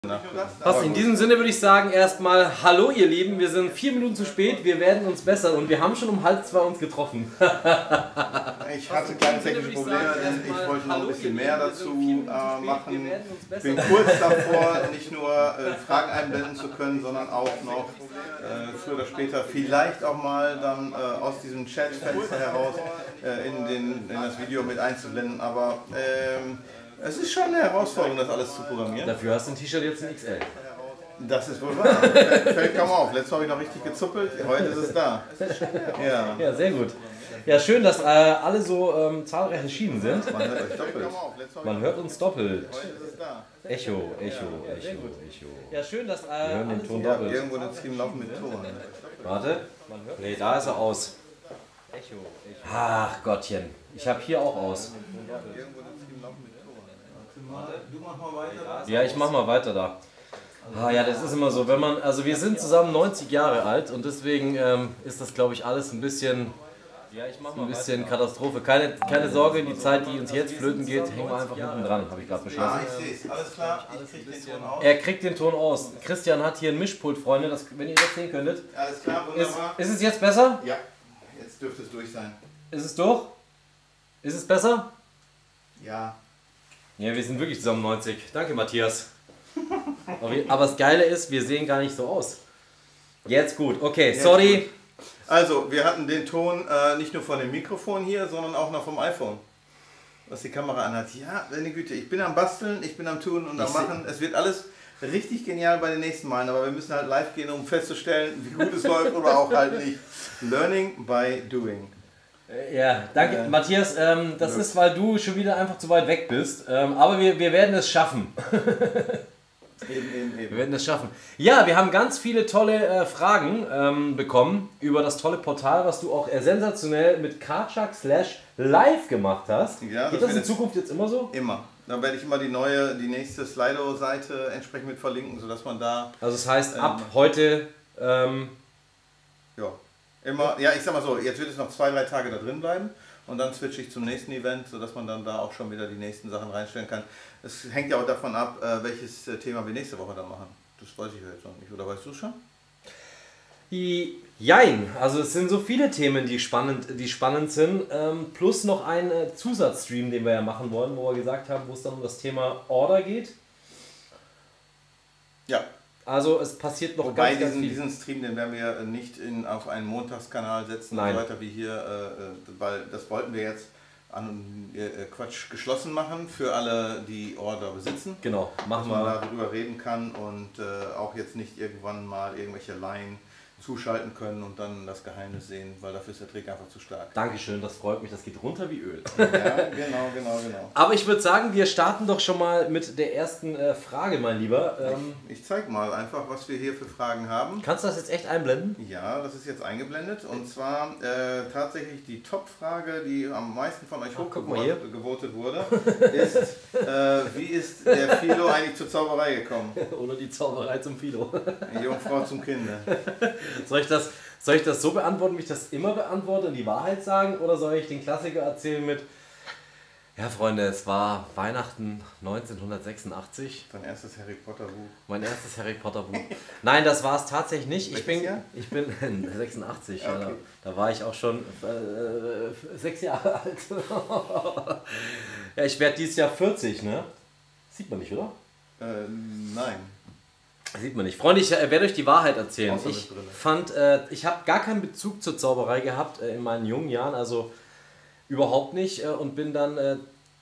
Was in diesem Sinne würde ich sagen, erstmal hallo ihr Lieben, wir sind 4 Minuten zu spät, wir werden uns bessern und wir haben schon um 1:30 uns getroffen. Ich hatte kleine technische Probleme, denn ich wollte noch ein bisschen mehr dazu machen. Ich bin kurz davor, nicht nur Fragen einblenden zu können, sondern auch noch früher oder später vielleicht auch mal dann aus diesem Chatfenster heraus in das Video mit einzublenden, aber es ist schon eine Herausforderung, das alles zu programmieren. Dafür hast du ein T-Shirt jetzt in XL. Das ist wohl wahr. Fällt kaum auf. Letztes Mal habe ich noch richtig gezuppelt, heute ist es da. Ja, ja, sehr gut. Ja, schön, dass alle so zahlreich erschienen sind. Man hört euch doppelt. Man hört uns doppelt. Heute ist es da. Echo, Echo, Echo, Echo. Ja, schön, dass wir hören den Ton Ja, doppelt. irgendwo den Stream laufen mit Ton. Warte. Nee, da ist er aus. Echo, Echo. Ach Gottchen. Ich habe hier auch aus. Irgendwo den Stream laufen mit Ton. Du mach mal weiter. Ja, ich mach mal weiter da. Ah ja, das ist immer so, wenn man, also wir sind zusammen 90 Jahre alt und deswegen ist das, glaube ich, alles ein bisschen Katastrophe. Keine Sorge, die Zeit, die uns jetzt flöten geht, hängen wir einfach hinten dran, habe ich gerade beschlossen. Ah, ich sehe es. Alles klar, ich krieg den Ton aus. Er kriegt den Ton aus. Christian hat hier ein Mischpult, Freunde, das, wenn ihr das sehen könntet. Alles klar, wunderbar. Ist es jetzt besser? Ja, jetzt dürfte es durch sein. Ist es durch? Ist es besser? Ja. Ja, wir sind wirklich zusammen 90. Danke, Matthias. Aber das Geile ist, wir sehen gar nicht so aus. Jetzt gut. Okay, sorry. Also, wir hatten den Ton nicht nur von dem Mikrofon hier, sondern auch noch vom iPhone, was die Kamera anhat. Ja, meine Güte, ich bin am Basteln, ich bin am Tun und am Machen. Es wird alles richtig genial bei den nächsten Malen, aber wir müssen halt live gehen, um festzustellen, wie gut es läuft oder auch halt nicht. Learning by doing. Ja, danke Matthias. Das ist, weil du schon wieder einfach zu weit weg bist. Aber wir werden es schaffen. Eben. Wir werden es schaffen. Ja, wir haben ganz viele tolle Fragen bekommen über das tolle Portal, was du auch sensationell mit Karchak/live gemacht hast. Ja, geht das in Zukunft jetzt immer so? Immer. Da werde ich immer die nächste Slido-Seite entsprechend mit verlinken, sodass man da... Also das heißt, ab heute... ja. Immer, ja, ich sag mal so, jetzt wird es noch 2-3 Tage da drin bleiben und dann switche ich zum nächsten Event, sodass man dann da auch schon wieder die nächsten Sachen reinstellen kann. Es hängt ja auch davon ab, welches Thema wir nächste Woche dann machen. Das weiß ich ja jetzt noch nicht, oder weißt du schon? Jein, also es sind so viele Themen, die spannend sind, plus noch ein Zusatzstream, den wir ja machen wollen, wo wir gesagt haben, wo es dann um das Thema Order geht. Ja. Also es passiert noch Wobei ganz viel. Diesen Stream, den werden wir nicht auf einen Montagskanal setzen und so weiter wie hier, weil das wollten wir jetzt geschlossen machen für alle, die Order besitzen. Genau, machen wir. wir. Dass man darüber reden kann und auch jetzt nicht irgendwann mal irgendwelche Laien zuschalten können und dann das Geheimnis sehen, weil dafür ist der Trick einfach zu stark. Dankeschön, das freut mich, das geht runter wie Öl. Ja, genau. Aber ich würde sagen, wir starten doch schon mal mit der ersten Frage, mein Lieber. Ich zeige mal einfach, was wir hier für Fragen haben. Kannst du das jetzt echt einblenden? Ja, das ist jetzt eingeblendet und zwar tatsächlich die Top-Frage, die am meisten von euch hochgevotet wurde, ist, wie ist der Philo eigentlich zur Zauberei gekommen? Oder die Zauberei zum Philo. Die Jungfrau zum Kinde. Soll ich das so beantworten, wie ich das immer beantworte und die Wahrheit sagen? Oder soll ich den Klassiker erzählen mit, ja Freunde, es war Weihnachten 1986. Dein erstes Harry Potter Buch. Mein erstes Harry Potter Buch. Nein, das war es tatsächlich nicht. Ich bin 86, okay. Ja, da war ich auch schon 6 Jahre alt. Ja, ich werde dieses Jahr 40, ne? Sieht man nicht, oder? Nein. Sieht man nicht. Freunde, ich werde euch die Wahrheit erzählen. Ich habe gar keinen Bezug zur Zauberei gehabt in meinen jungen Jahren, also überhaupt nicht, und bin dann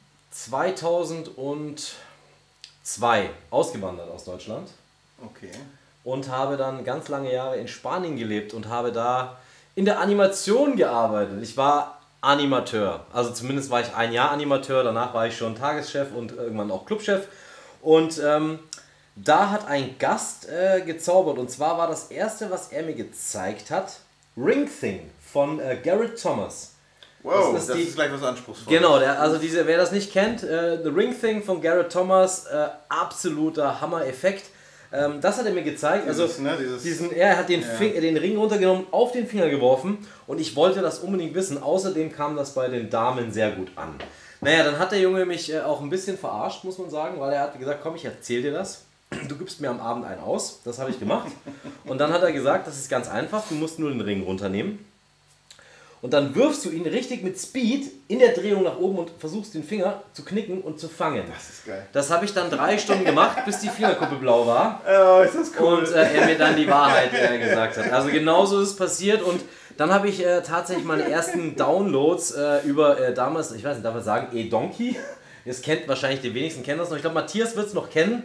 2002 ausgewandert aus Deutschland. Okay. Und habe dann ganz lange Jahre in Spanien gelebt und habe da in der Animation gearbeitet. Ich war Animateur, also zumindest war ich 1 Jahr Animateur, danach war ich schon Tageschef und irgendwann auch Clubchef und da hat ein Gast gezaubert und zwar war das erste, was er mir gezeigt hat, Ring Thing von Garrett Thomas. Wow, das ist gleich was Anspruchsvolles. Genau, wer das nicht kennt, The Ring Thing von Garrett Thomas, absoluter Hammer-Effekt. Das hat er mir gezeigt. Er hat den Ring runtergenommen, auf den Finger geworfen und ich wollte das unbedingt wissen. Außerdem kam das bei den Damen sehr gut an. Naja, dann hat der Junge mich auch ein bisschen verarscht, muss man sagen, weil er hat gesagt, komm, ich erzähl dir das. du gibst mir am Abend einen aus. Das habe ich gemacht. Und dann hat er gesagt, das ist ganz einfach, du musst nur den Ring runternehmen. Und dann wirfst du ihn richtig mit Speed in der Drehung nach oben und versuchst den Finger zu knicken und zu fangen. Das ist geil. Das habe ich dann 3 Stunden gemacht, bis die Fingerkuppe blau war. Oh, ist das cool. Und er mir dann die Wahrheit gesagt hat. Also genauso ist es passiert. Und dann habe ich tatsächlich meine ersten Downloads über damals, ich weiß nicht, darf man sagen, eDonkey? Das kennt wahrscheinlich die wenigsten, kennen das noch. Ich glaube, Matthias wird es noch kennen.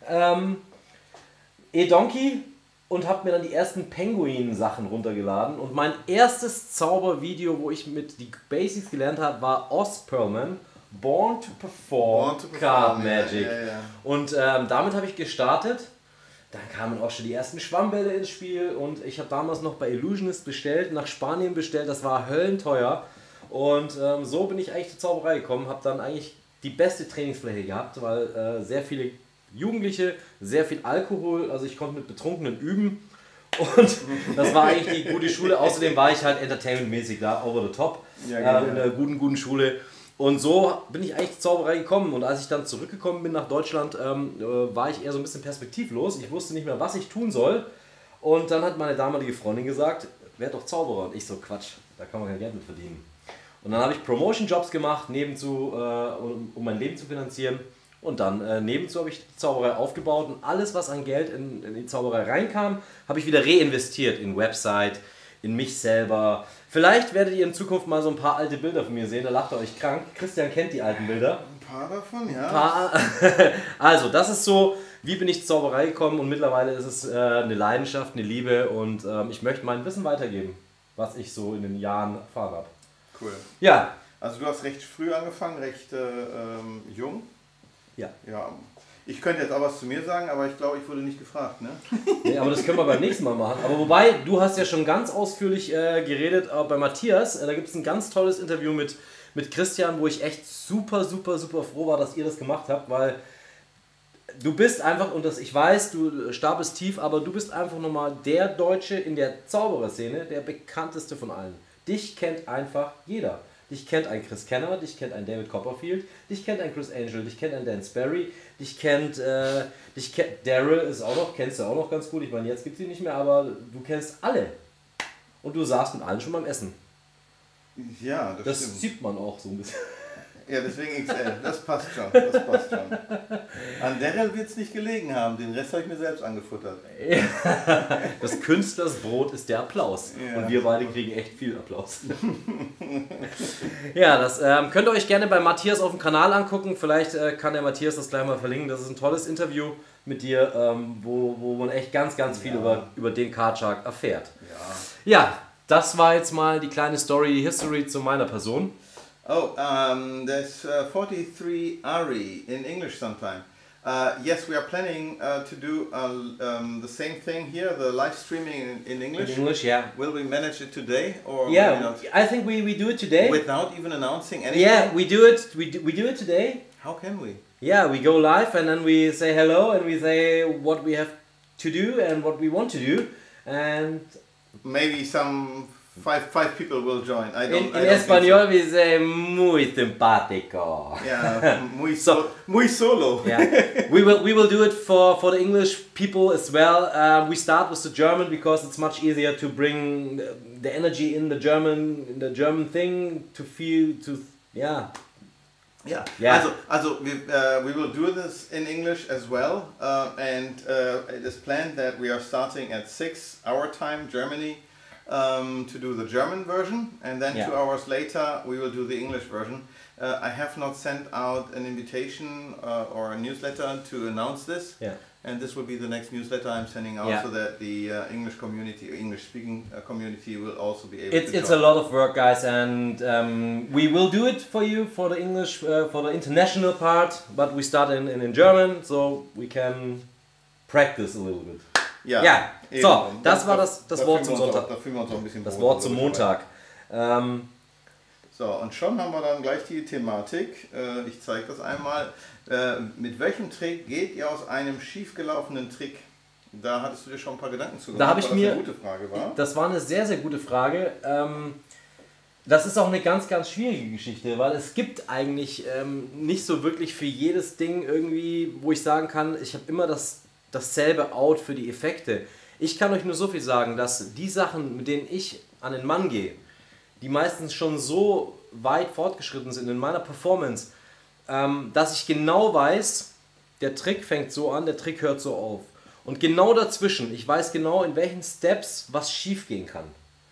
eDonkey. Und habe mir dann die ersten Penguin-Sachen runtergeladen. Und mein erstes Zaubervideo, wo ich mit die Basics gelernt habe, war Oz Perlman, Born to Perform Card Magic. Ja. Und damit habe ich gestartet. Dann kamen auch schon die ersten Schwammbälle ins Spiel. Und ich habe damals noch bei Illusionist bestellt, nach Spanien bestellt. Das war höllenteuer. Und so bin ich eigentlich zur Zauberei gekommen. Habe dann eigentlich die beste Trainingsfläche gehabt, weil sehr viele Jugendliche, sehr viel Alkohol, also ich konnte mit Betrunkenen üben und das war eigentlich die gute Schule. Außerdem war ich halt entertainmentmäßig da, over the top, in einer guten Schule. Und so bin ich eigentlich zur Zauberei gekommen. Und als ich dann zurückgekommen bin nach Deutschland, war ich eher so ein bisschen perspektivlos. Ich wusste nicht mehr, was ich tun soll. Und dann hat meine damalige Freundin gesagt, werd doch Zauberer. Und ich so, Quatsch, da kann man kein Geld mit verdienen. Und dann habe ich Promotion-Jobs gemacht, nebenzu, um mein Leben zu finanzieren. Und dann nebenzu habe ich die Zauberei aufgebaut und alles, was an Geld in die Zauberei reinkam, habe ich wieder reinvestiert in Website, in mich selber. Vielleicht werdet ihr in Zukunft mal so ein paar alte Bilder von mir sehen, da lacht ihr euch krank. Christian kennt die alten Bilder. Ein paar davon, ja. Also, das ist so, wie bin ich zur Zauberei gekommen und mittlerweile ist es eine Leidenschaft, eine Liebe und ich möchte mein Wissen weitergeben, was ich so in den Jahren erfahren habe. Cool. Ja. Also du hast recht früh angefangen, recht jung. Ja. Ich könnte jetzt auch was zu mir sagen, aber ich glaube, ich wurde nicht gefragt, ne? Nee, aber das können wir beim nächsten Mal machen. Aber wobei, du hast ja schon ganz ausführlich geredet bei Matthias. Da gibt es ein ganz tolles Interview mit Christian, wo ich echt super froh war, dass ihr das gemacht habt, weil du bist einfach, und das ich weiß, du stapelst tief, aber du bist einfach nochmal der Deutsche in der Zaubererszene, der bekannteste von allen. Dich kennt einfach jeder. Dich kennt ein Chris Kenner, dich kennt ein David Copperfield, dich kennt ein Chris Angel, dich kennt ein Dan Sperry, dich kennt Daryl ist auch noch, kennst du auch noch ganz gut. Ich meine, jetzt gibt es ihn nicht mehr, aber du kennst alle. Und du saßt mit allen schon beim Essen. Ja, das stimmt. Das sieht man auch so ein bisschen. Ja, deswegen XL. Das passt schon. Das passt schon. An Daryl wird es nicht gelegen haben. Den Rest habe ich mir selbst angefuttert. Das Künstlersbrot ist der Applaus. Ja. Und wir beide kriegen echt viel Applaus. Ja, das könnt ihr euch gerne bei Matthias auf dem Kanal angucken. Vielleicht kann der Matthias das gleich mal verlinken. Das ist ein tolles Interview mit dir, wo man echt ganz viel über den Card Shark erfährt. Ja, das war jetzt mal die kleine History zu meiner Person. Oh, there's 43 Ari in English sometime. Yes, we are planning to do the same thing here, the live streaming in English. In English, yeah. Will we manage it today, or yeah? I think we do it today. Without even announcing anything. Yeah, we do it. We do it today. How can we? Yeah, we go live and then we say hello and we say what we have to do and what we want to do, and maybe some. Five people will join. In Espanol we say muy simpático. Yeah, muy solo. Yeah, we will do it for the English people as well. We start with the German because it's much easier to bring the energy in the German thing to feel Yeah. Also we will do this in English as well, and it is planned that we are starting at 6 our time, Germany. To do the German version, and then 2 hours later we will do the English version. I have not sent out an invitation or a newsletter to announce this, and this will be the next newsletter I'm sending out so that the English-speaking community will also be able to join. It's a lot of work, guys, and we will do it for you for the English, for the international part, but we start in German, so we can practice a little bit. Ja, so, das war das Wort zum Sonntag. Da fühlen wir uns auch ein bisschen das Wort zum Montag. So, und schon haben wir dann gleich die Thematik. Ich zeige das einmal. Mit welchem Trick geht ihr aus einem schiefgelaufenen Trick? Da hattest du dir schon ein paar Gedanken zu gemacht, weil das eine gute Frage war. Das war eine sehr gute Frage. Das ist auch eine ganz schwierige Geschichte, weil es gibt eigentlich nicht so wirklich für jedes Ding irgendwie, wo ich sagen kann, ich habe immer das dasselbe Out für die Effekte. Ich kann euch nur so viel sagen, dass die Sachen, mit denen ich an den Mann gehe, die meistens schon so weit fortgeschritten sind in meiner Performance, dass ich genau weiß, der Trick fängt so an, der Trick hört so auf. Und genau dazwischen, ich weiß genau, in welchen Steps was schief gehen kann.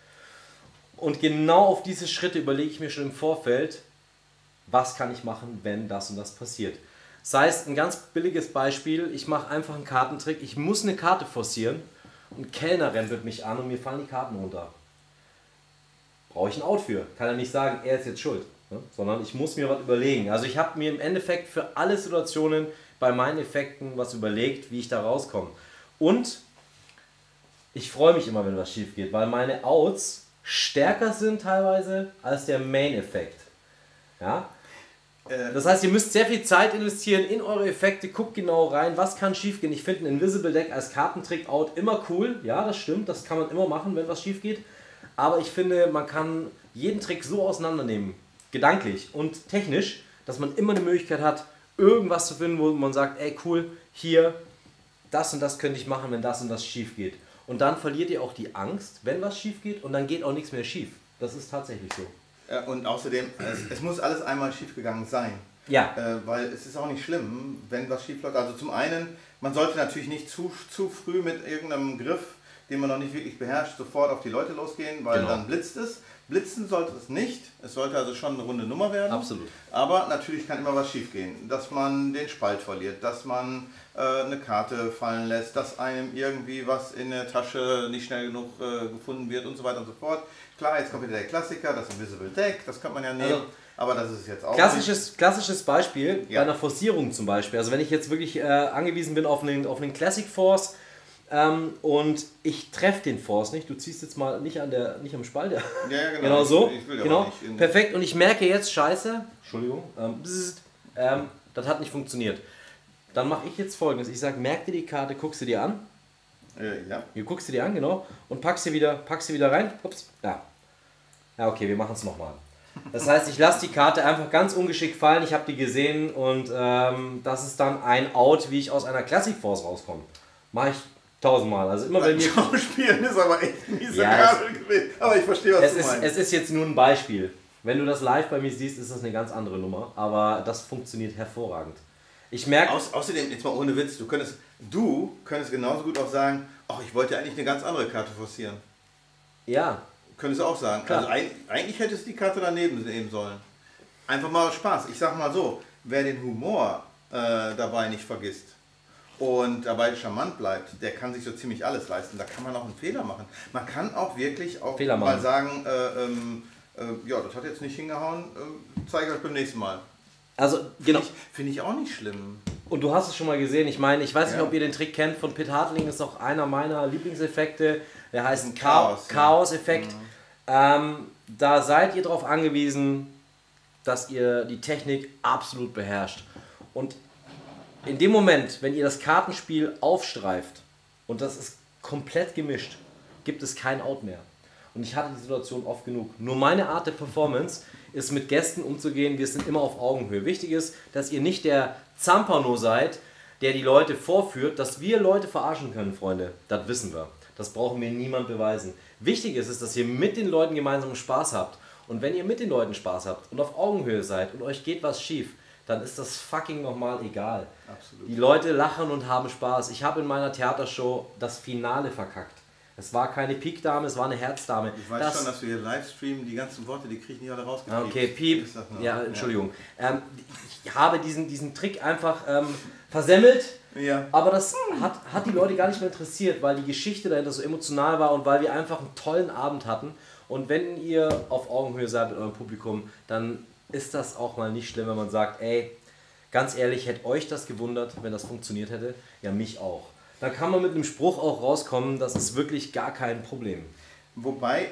Und genau auf diese Schritte überlege ich mir schon im Vorfeld, was kann ich machen, wenn das und das passiert. Sei es ein ganz billiges Beispiel, ich mache einfach einen Kartentrick, ich muss eine Karte forcieren und ein Kellner rennt mich an und mir fallen die Karten runter. Brauche ich ein Out für. Kann er nicht sagen, er ist jetzt schuld, ne? Sondern ich muss mir was überlegen. Also ich habe mir im Endeffekt für alle Situationen bei meinen Effekten was überlegt, wie ich da rauskomme. Und ich freue mich immer, wenn was schief geht, weil meine Outs stärker sind teilweise als der Main-Effekt. Ja? Das heißt, ihr müsst sehr viel Zeit investieren in eure Effekte, guckt genau rein, was kann schief gehen. Ich finde ein Invisible Deck als Kartentrick-Out immer cool, ja, das stimmt, das kann man immer machen, wenn was schief geht. Aber ich finde, man kann jeden Trick so auseinandernehmen, gedanklich und technisch, dass man immer eine Möglichkeit hat, irgendwas zu finden, wo man sagt, ey cool, hier, das und das könnte ich machen, wenn das und das schief geht. Und dann verliert ihr auch die Angst, wenn was schief geht und dann geht auch nichts mehr schief. Das ist tatsächlich so. Und außerdem, es muss alles einmal schief gegangen sein. Ja. Weil es ist auch nicht schlimm, wenn was schief läuft. Also zum einen, man sollte natürlich nicht zu früh mit irgendeinem Griff, den man noch nicht wirklich beherrscht, sofort auf die Leute losgehen, weil dann blitzt es. Blitzen sollte es nicht. Es sollte also schon eine runde Nummer werden. Absolut. Aber natürlich kann immer was schief gehen. Dass man den Spalt verliert, dass man eine Karte fallen lässt, dass einem irgendwie was in der Tasche nicht schnell genug gefunden wird und so weiter und so fort. Klar, jetzt kommt wieder der Klassiker, das Invisible Deck, das könnte man ja nehmen. Also, aber das ist jetzt auch klassisches Beispiel, bei einer Forcierung zum Beispiel. Also wenn ich jetzt wirklich angewiesen bin auf einen Classic Force, und ich treffe den Force nicht, du ziehst jetzt mal nicht am Spalt, ja genau. Genau so, ich will genau, nicht perfekt, und ich merke jetzt, scheiße, Entschuldigung, das hat nicht funktioniert. Dann mache ich jetzt Folgendes, ich sage, merk dir die Karte, guck sie dir an, ja. Du guckst sie dir an, genau, und pack sie wieder rein, ups, ja, okay, wir machen es nochmal. Das heißt, ich lasse die Karte einfach ganz ungeschickt fallen, ich habe die gesehen und das ist dann ein Out, wie ich aus einer Classic Force rauskomme. Mache ich 1000-mal. Also immer wenn wir Schauspielen ist aber echt miserabel gewesen. Aber ich verstehe, was du meinst. Es ist jetzt nur ein Beispiel. Wenn du das live bei mir siehst, ist das eine ganz andere Nummer. Aber das funktioniert hervorragend. Ich merke... Außerdem, jetzt mal ohne Witz, du könntest genauso gut auch sagen, ach, ich wollte eigentlich eine ganz andere Karte forcieren. Ja. Könntest du auch sagen. Klar. Also eigentlich hättest du die Karte daneben nehmen sollen. Einfach mal Spaß. Ich sag mal so, wer den Humor dabei nicht vergisst und dabei charmant bleibt, der kann sich so ziemlich alles leisten. Da kann man auch einen Fehler machen. Man kann auch wirklich auch mal sagen, ja, das hat jetzt nicht hingehauen, zeige ich euch beim nächsten Mal. Also, genau. Finde ich auch nicht schlimm. Und du hast es schon mal gesehen, ich meine, ich weiß nicht, ob ihr den Trick kennt, von Pitt Hartling ist auch einer meiner Lieblingseffekte, der heißt ein Chaos-Effekt. Da seid ihr darauf angewiesen, dass ihr die Technik absolut beherrscht. Und in dem Moment, wenn ihr das Kartenspiel aufstreift und das ist komplett gemischt, gibt es kein Out mehr. Und ich hatte die Situation oft genug. Nur meine Art der Performance ist, mit Gästen umzugehen, wir sind immer auf Augenhöhe. Wichtig ist, dass ihr nicht der Zampano seid, der die Leute vorführt. Dass wir Leute verarschen können, Freunde, das wissen wir. Das brauchen mir niemand beweisen. Wichtig ist es, dass ihr mit den Leuten gemeinsam Spaß habt. Und wenn ihr mit den Leuten Spaß habt und auf Augenhöhe seid und euch geht was schief, dann ist das fucking nochmal egal. Absolut. Die Leute lachen und haben Spaß. Ich habe in meiner Theatershow das Finale verkackt. Es war keine Piep-Dame, es war eine Herzdame. Ich weiß schon, dass wir hier live streamen, die ganzen Worte, die kriege ich nicht alle rausgekriegt. Okay, Piep. Ja, Entschuldigung. Ja. Ich habe diesen Trick einfach versemmelt, ja. Aber das hat die Leute gar nicht mehr interessiert, weil die Geschichte dahinter so emotional war und weil wir einfach einen tollen Abend hatten. Und wenn ihr auf Augenhöhe seid mit eurem Publikum, dann ist das auch mal nicht schlimm, wenn man sagt, ey, ganz ehrlich, hätte euch das gewundert, wenn das funktioniert hätte? Ja, mich auch. Da kann man mit einem Spruch auch rauskommen, das ist wirklich gar kein Problem. Wobei,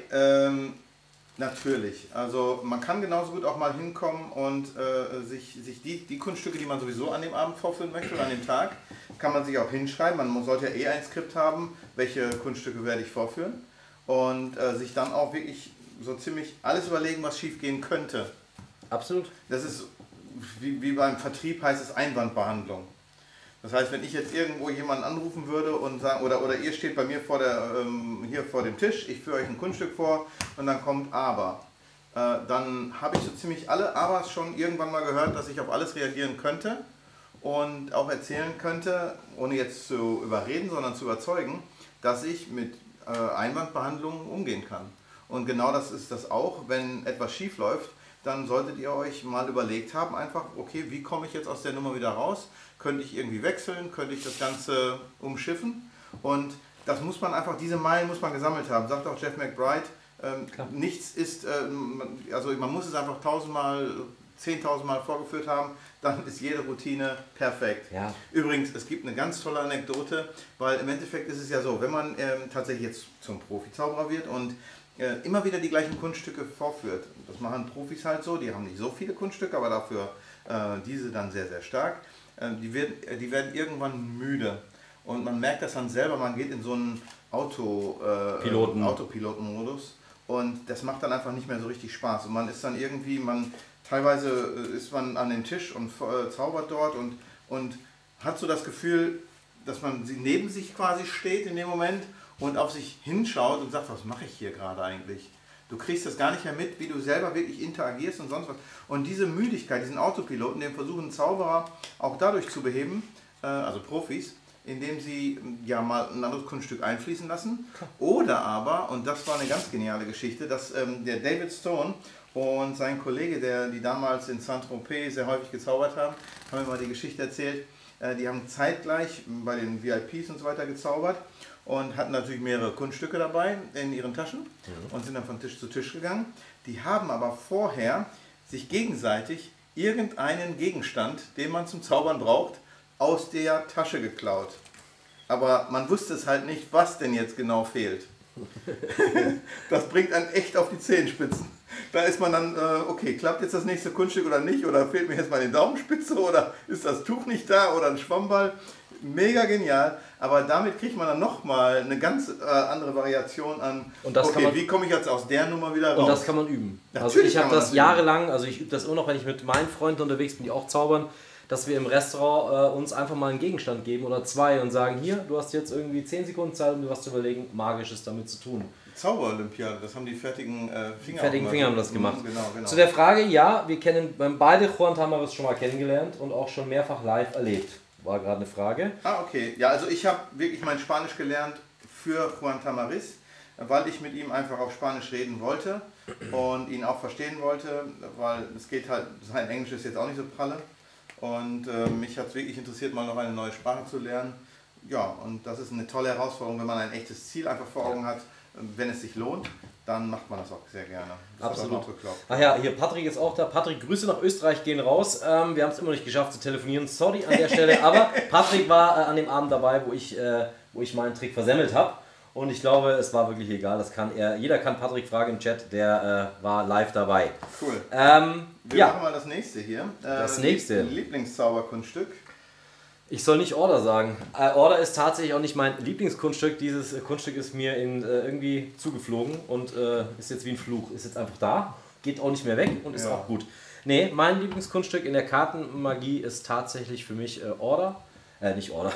natürlich, also man kann genauso gut auch mal hinkommen und sich die Kunststücke, die man sowieso an dem Abend vorführen möchte oder an dem Tag, kann man sich auch hinschreiben. Man sollte ja eh ein Skript haben, welche Kunststücke werde ich vorführen und sich dann auch wirklich so ziemlich alles überlegen, was schief gehen könnte. Absolut. Das ist, wie beim Vertrieb heißt es Einwandbehandlung. Das heißt, wenn ich jetzt irgendwo jemanden anrufen würde und sagen, oder ihr steht bei mir hier vor dem Tisch, ich führe euch ein Kunststück vor und dann kommt aber. Dann habe ich so ziemlich alle Abers schon irgendwann mal gehört, dass ich auf alles reagieren könnte und auch erzählen könnte, ohne jetzt zu überreden, sondern zu überzeugen, dass ich mit Einwandbehandlungen umgehen kann. Und genau das ist das auch, wenn etwas schief läuft, dann solltet ihr euch mal überlegt haben, einfach, okay, wie komme ich jetzt aus der Nummer wieder raus? Könnte ich irgendwie wechseln? Könnte ich das Ganze umschiffen? Und das muss man einfach, diese Meilen muss man gesammelt haben. Sagt auch Jeff McBride, nichts ist, also man muss es einfach 10.000 Mal vorgeführt haben, dann ist jede Routine perfekt. Ja. Übrigens, es gibt eine ganz tolle Anekdote, weil im Endeffekt ist es ja so, wenn man tatsächlich jetzt zum Profi-Zauberer wird und immer wieder die gleichen Kunststücke vorführt, das machen Profis halt so, die haben nicht so viele Kunststücke, aber dafür diese dann sehr, sehr stark, die werden irgendwann müde. Und man merkt das dann selber, man geht in so einen Autopiloten-Modus und das macht dann einfach nicht mehr so richtig Spaß. Und man ist dann irgendwie, teilweise ist man an dem Tisch und zaubert dort und hat so das Gefühl, dass man neben sich quasi steht in dem Moment und auf sich hinschaut und sagt, was mache ich hier gerade eigentlich? Du kriegst das gar nicht mehr mit, wie du selber wirklich interagierst und sonst was. Und diese Müdigkeit, diesen Autopiloten, den versuchen Zauberer auch dadurch zu beheben, also Profis, indem sie ja mal ein anderes Kunststück einfließen lassen. Oder aber, und das war eine ganz geniale Geschichte, dass der David Stone und sein Kollege, die damals in Saint-Tropez sehr häufig gezaubert haben mir mal die Geschichte erzählt, die haben zeitgleich bei den VIPs und so weiter gezaubert und hatten natürlich mehrere Kunststücke dabei in ihren Taschen und sind dann von Tisch zu Tisch gegangen. Die haben aber vorher sich gegenseitig irgendeinen Gegenstand, den man zum Zaubern braucht, aus der Tasche geklaut. Aber man wusste es halt nicht, was denn jetzt genau fehlt. Das bringt einen echt auf die Zehenspitzen. Da ist man dann, okay, klappt jetzt das nächste Kunststück oder nicht? Oder fehlt mir jetzt mal die Daumenspitze? Oder ist das Tuch nicht da? Oder ein Schwammball? Mega genial. Aber damit kriegt man dann nochmal eine ganz andere Variation an, okay, wie komme ich jetzt aus der Nummer wieder raus? Und das kann man üben. Natürlich also ich habe das jahrelang, also ich übe das immer noch, wenn ich mit meinen Freunden unterwegs bin, die auch zaubern, dass wir im Restaurant uns einfach mal einen Gegenstand geben oder zwei und sagen, hier, du hast jetzt irgendwie 10 Sekunden Zeit, um dir was zu überlegen, Magisches damit zu tun. Zauberolympiade, das haben die fertigen Finger. Finger haben das gemacht. Genau. Zu der Frage, ja, wir haben beide Juan Tamaris schon mal kennengelernt und auch schon mehrfach live erlebt. War gerade eine Frage. Ah, okay. Ja, also ich habe wirklich mein Spanisch gelernt für Juan Tamaris, weil ich mit ihm einfach auf Spanisch reden wollte und ihn auch verstehen wollte, weil es geht halt, sein Englisch ist jetzt auch nicht so pralle. Und mich hat es wirklich interessiert, mal noch eine neue Sprache zu lernen. Ja, und das ist eine tolle Herausforderung, wenn man ein echtes Ziel einfach vor Augen hat. Wenn es sich lohnt, dann macht man das auch sehr gerne. Das absolut. Ach ja, hier Patrick ist auch da. Patrick, Grüße nach Österreich gehen raus. Wir haben es immer noch nicht geschafft zu telefonieren. Sorry an der Stelle. Aber Patrick war an dem Abend dabei, wo ich meinen Trick versemmelt habe. Und ich glaube, es war wirklich egal. Jeder kann Patrick fragen im Chat. Der war live dabei. Cool. Wir machen mal das nächste hier. Das nächste. Lieblingszauberkunststück. Ich soll nicht Order sagen. Order ist tatsächlich auch nicht mein Lieblingskunststück. Dieses Kunststück ist mir irgendwie zugeflogen und ist jetzt wie ein Fluch. Ist jetzt einfach da, geht auch nicht mehr weg und ist auch gut. Nee, mein Lieblingskunststück in der Kartenmagie ist tatsächlich für mich Order. Nicht Order.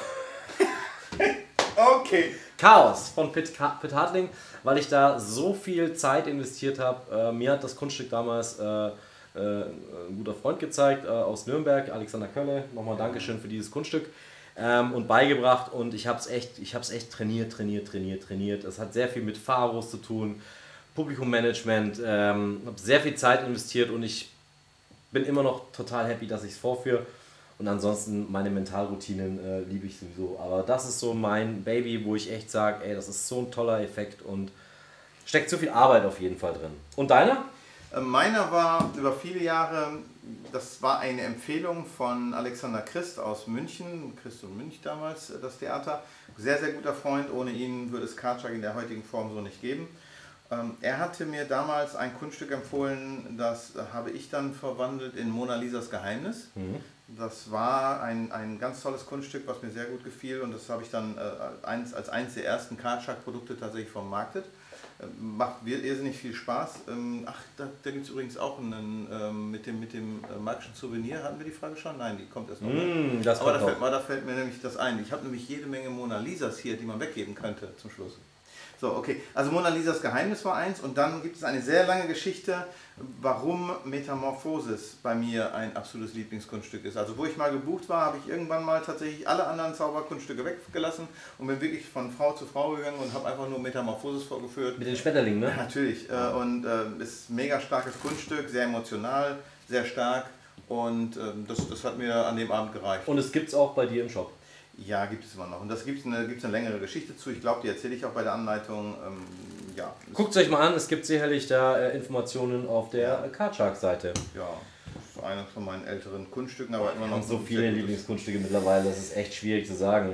Okay. Chaos von Pitt Hartling, weil ich da so viel Zeit investiert habe. Mir hat das Kunststück damals ein guter Freund gezeigt aus Nürnberg, Alexander Kölle. Nochmal Dankeschön für dieses Kunststück und beigebracht. Und ich habe es echt trainiert. Es hat sehr viel mit Pharos zu tun, Publikummanagement. Habe sehr viel Zeit investiert und ich bin immer noch total happy, dass ich es vorführe. Und ansonsten meine Mentalroutinen liebe ich sowieso. Aber das ist so mein Baby, wo ich echt sage, ey, das ist so ein toller Effekt und steckt so viel Arbeit auf jeden Fall drin. Und deiner? Meiner war über viele Jahre, das war eine Empfehlung von Alexander Christ aus München, Christ und Münch damals, das Theater. Sehr, sehr guter Freund, ohne ihn würde es Kartschak in der heutigen Form so nicht geben. Er hatte mir damals ein Kunststück empfohlen, das habe ich dann verwandelt in Mona Lisas Geheimnis. Das war ein ganz tolles Kunststück, was mir sehr gut gefiel und das habe ich dann als eines der ersten Kartschak-Produkte tatsächlich vermarktet. Macht irrsinnig viel Spaß. Da gibt es übrigens auch einen, mit dem magischen Souvenir, hatten wir die Frage schon? Nein, die kommt erst noch. Aber da fällt mir nämlich das ein. Ich habe nämlich jede Menge Mona Lisas hier, die man weggeben könnte zum Schluss. So, okay. Also Mona Lisas Geheimnis war eins und dann gibt es eine sehr lange Geschichte, warum Metamorphosis bei mir ein absolutes Lieblingskunststück ist. Also wo ich mal gebucht war, habe ich irgendwann mal tatsächlich alle anderen Zauberkunststücke weggelassen und bin wirklich von Frau zu Frau gegangen und habe einfach nur Metamorphosis vorgeführt. Mit den Schmetterlingen, ne? Ja, natürlich. Und ist ein mega starkes Kunststück, sehr emotional, sehr stark und das hat mir an dem Abend gereicht. Und es gibt es auch bei dir im Shop? Ja, gibt es immer noch. Und das gibt es eine längere Geschichte zu. Ich glaube, die erzähle ich auch bei der Anleitung. Ja. Guckt es euch mal an, es gibt sicherlich da Informationen auf der Cardshark-Seite. Ja, das ist eines von meinen älteren Kunststücken, aber immer noch so viele Lieblingskunststücke mittlerweile, das ist echt schwierig zu sagen.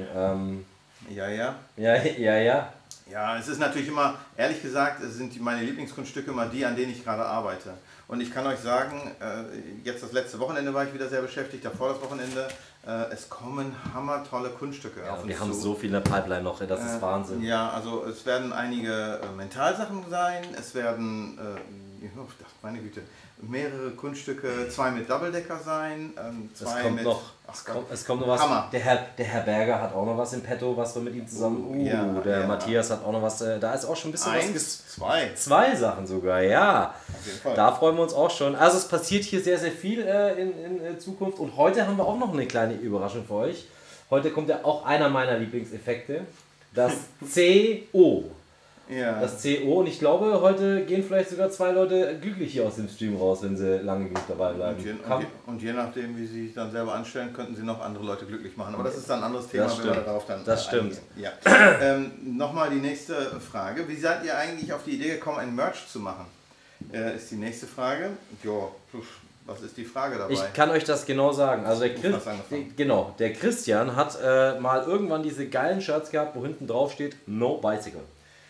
Ja, es ist natürlich immer, ehrlich gesagt, es sind meine Lieblingskunststücke immer die, an denen ich gerade arbeite. Und ich kann euch sagen, jetzt das letzte Wochenende war ich wieder sehr beschäftigt, davor das Wochenende, es kommen hammertolle Kunststücke auf uns zu. Wir haben so viel in der Pipeline noch, das ist Wahnsinn. Ja, also es werden einige Mentalsachen sein, es werden, meine Güte, mehrere Kunststücke, 2 mit Doubledecker sein, 2 mit... Es kommt noch was. Hammer. Der Herr Berger hat auch noch was im Petto, was wir mit ihm zusammen. Matthias hat auch noch was. Da ist auch schon ein bisschen was. 2 Sachen sogar, ja. Auf jeden Fall. Da freuen wir uns auch schon. Also es passiert hier sehr, sehr viel in Zukunft. Und heute haben wir auch noch eine kleine Überraschung für euch. Heute kommt ja auch einer meiner Lieblingseffekte. Das CO. Ja. Das CO, und ich glaube, heute gehen vielleicht sogar 2 Leute glücklich hier aus dem Stream raus, wenn sie lange genug dabei bleiben. Und je nachdem, wie sie sich dann selber anstellen, könnten sie noch andere Leute glücklich machen. Aber das ist dann ein anderes Thema, wenn wir darauf dann stimmt. Ja. Nochmal die nächste Frage. Wie seid ihr eigentlich auf die Idee gekommen, ein Merch zu machen? Ist die nächste Frage. Jo, was ist die Frage dabei? Ich kann euch das genau sagen. Also der Christian hat mal irgendwann diese geilen Shirts gehabt, wo hinten drauf steht No Bicycle.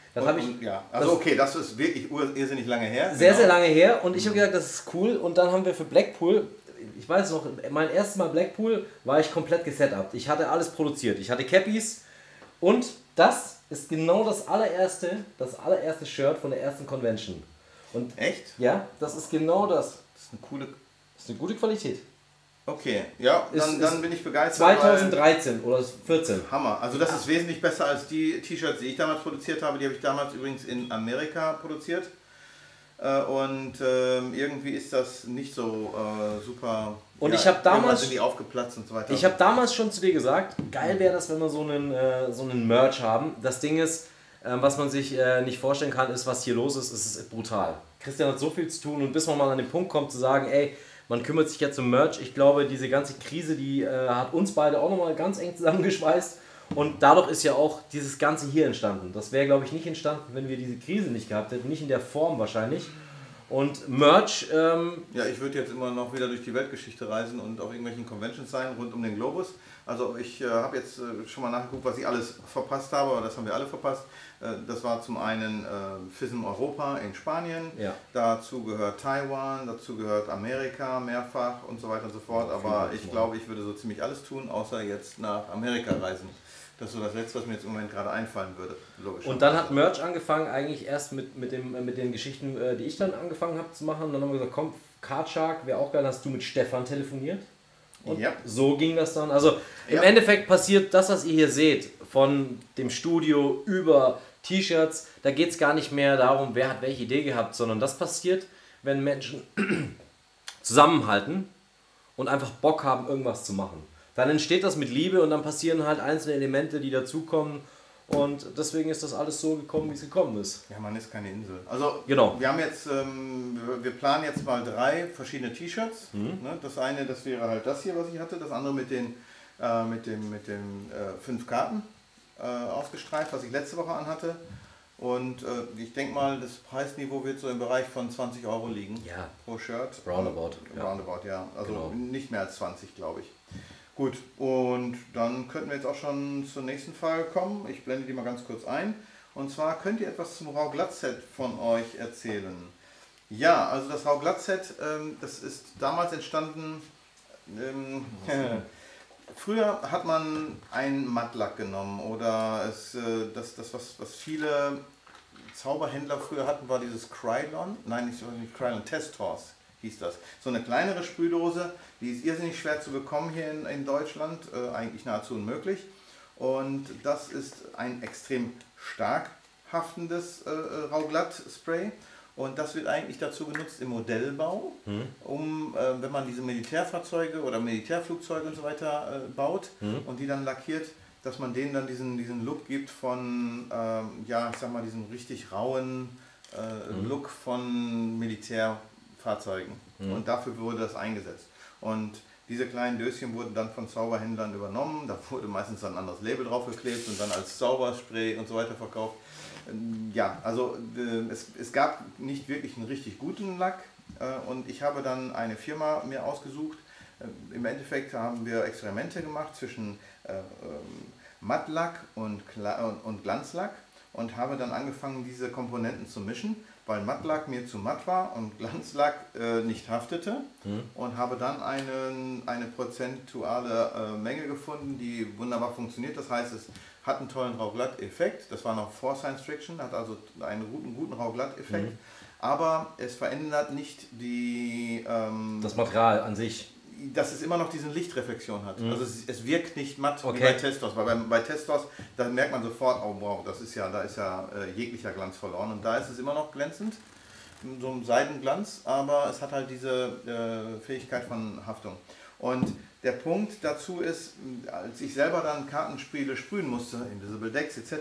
Das ist wirklich irrsinnig lange her. Sehr, sehr lange her und ich habe gesagt, das ist cool. Und dann haben wir für Blackpool, ich weiß noch, mein erstes Mal Blackpool war ich komplett gesetupt. Ich hatte alles produziert. Ich hatte Cappies und das ist genau das allererste Shirt von der ersten Convention. Und echt? Ja, das ist genau das. Das ist eine gute Qualität. Okay, ja, dann bin ich begeistert. 2013 oder 14. Hammer, also das ist wesentlich besser als die T-Shirts, die ich damals produziert habe. Die habe ich damals übrigens in Amerika produziert. Und irgendwie ist das nicht so super. Und ich habe damals sind die aufgeplatzt und so weiter. Ich habe damals schon zu dir gesagt, geil wäre das, wenn wir so einen Merch haben. Das Ding ist, was man sich nicht vorstellen kann, ist, was hier los ist. Es ist brutal. Christian hat so viel zu tun und bis man mal an den Punkt kommt zu sagen, ey, man kümmert sich jetzt um Merch. Ich glaube, diese ganze Krise, die hat uns beide auch nochmal ganz eng zusammengeschweißt. Und dadurch ist ja auch dieses Ganze hier entstanden. Das wäre, glaube ich, nicht entstanden, wenn wir diese Krise nicht gehabt hätten. Nicht in der Form wahrscheinlich. Und Merch... ja, ich würde jetzt immer noch wieder durch die Weltgeschichte reisen und auf irgendwelchen Conventions sein, rund um den Globus. Also ich habe jetzt schon mal nachgeguckt, was ich alles verpasst habe, aber das haben wir alle verpasst. Das war zum einen FISM Europa in Spanien, dazu gehört Taiwan, dazu gehört Amerika mehrfach und so weiter und so fort. Aber ich glaube, ich würde so ziemlich alles tun, außer jetzt nach Amerika reisen. Das ist so das Letzte, was mir jetzt im Moment gerade einfallen würde. Logisch. Und dann hat Merch angefangen, eigentlich erst mit den Geschichten, die ich dann angefangen habe zu machen. Und dann haben wir gesagt, komm, Cardshark wäre auch geil, hast du mit Stefan telefoniert. Und so ging das dann. Also im Endeffekt passiert das, was ihr hier seht, von dem Studio über T-Shirts, da geht es gar nicht mehr darum, wer hat welche Idee gehabt, sondern das passiert, wenn Menschen zusammenhalten und einfach Bock haben, irgendwas zu machen. Dann entsteht das mit Liebe und dann passieren halt einzelne Elemente, die dazukommen. Und deswegen ist das alles so gekommen, wie es gekommen ist. Ja, man ist keine Insel. Also genau. Wir haben jetzt, wir planen jetzt mal 3 verschiedene T-Shirts. Ne? Das eine, das wäre halt das hier, was ich hatte. Das andere mit den 5 Karten ausgestreift, was ich letzte Woche anhatte. Und ich denke mal, das Preisniveau wird so im Bereich von 20 € liegen pro Shirt. Roundabout. Roundabout, ja. Also nicht mehr als 20, glaube ich. Gut, und dann könnten wir jetzt auch schon zur nächsten Frage kommen. Ich blende die mal ganz kurz ein. Und zwar könnt ihr etwas zum Rauglatt-Set von euch erzählen. Ja, also das Rauglatt-Set, das ist damals entstanden. Früher hat man einen Mattlack genommen oder das was viele Zauberhändler früher hatten, war dieses Krylon. Nein, nicht Krylon, Testors hieß das. So eine kleinere Sprühdose, die ist irrsinnig schwer zu bekommen hier in Deutschland, eigentlich nahezu unmöglich. Und das ist ein extrem stark haftendes Rauglatt-Spray. Und das wird eigentlich dazu genutzt im Modellbau, um, wenn man diese Militärfahrzeuge oder Militärflugzeuge und so weiter baut und die dann lackiert, dass man denen dann diesen Look gibt von, ja, ich sag mal, diesen richtig rauen Look von Militärfahrzeugen. Und dafür wurde das eingesetzt. Und diese kleinen Döschen wurden dann von Zauberhändlern übernommen, da wurde meistens dann ein anderes Label draufgeklebt und dann als Zauberspray und so weiter verkauft. Ja, also es gab nicht wirklich einen richtig guten Lack und ich habe dann eine Firma mir ausgesucht. Im Endeffekt haben wir Experimente gemacht zwischen Mattlack und Glanzlack und habe dann angefangen, diese Komponenten zu mischen, weil Mattlack mir zu matt war und Glanzlack nicht haftete und habe dann eine prozentuale Menge gefunden, die wunderbar funktioniert. Das heißt, es hat einen tollen Rauglatt-Effekt, das war noch vor Science Friction, hat also einen guten Rauglatt-Effekt, aber es verändert nicht das Material an sich. Dass es immer noch diesen Lichtreflexion hat. Also es wirkt nicht matt wie bei Testos, weil bei Testos, da merkt man sofort, oh wow, da ist ja jeglicher Glanz verloren und da ist es immer noch glänzend, so ein Seidenglanz, aber es hat halt diese Fähigkeit von Haftung. Und der Punkt dazu ist, als ich selber dann Kartenspiele sprühen musste, Invisible Decks etc.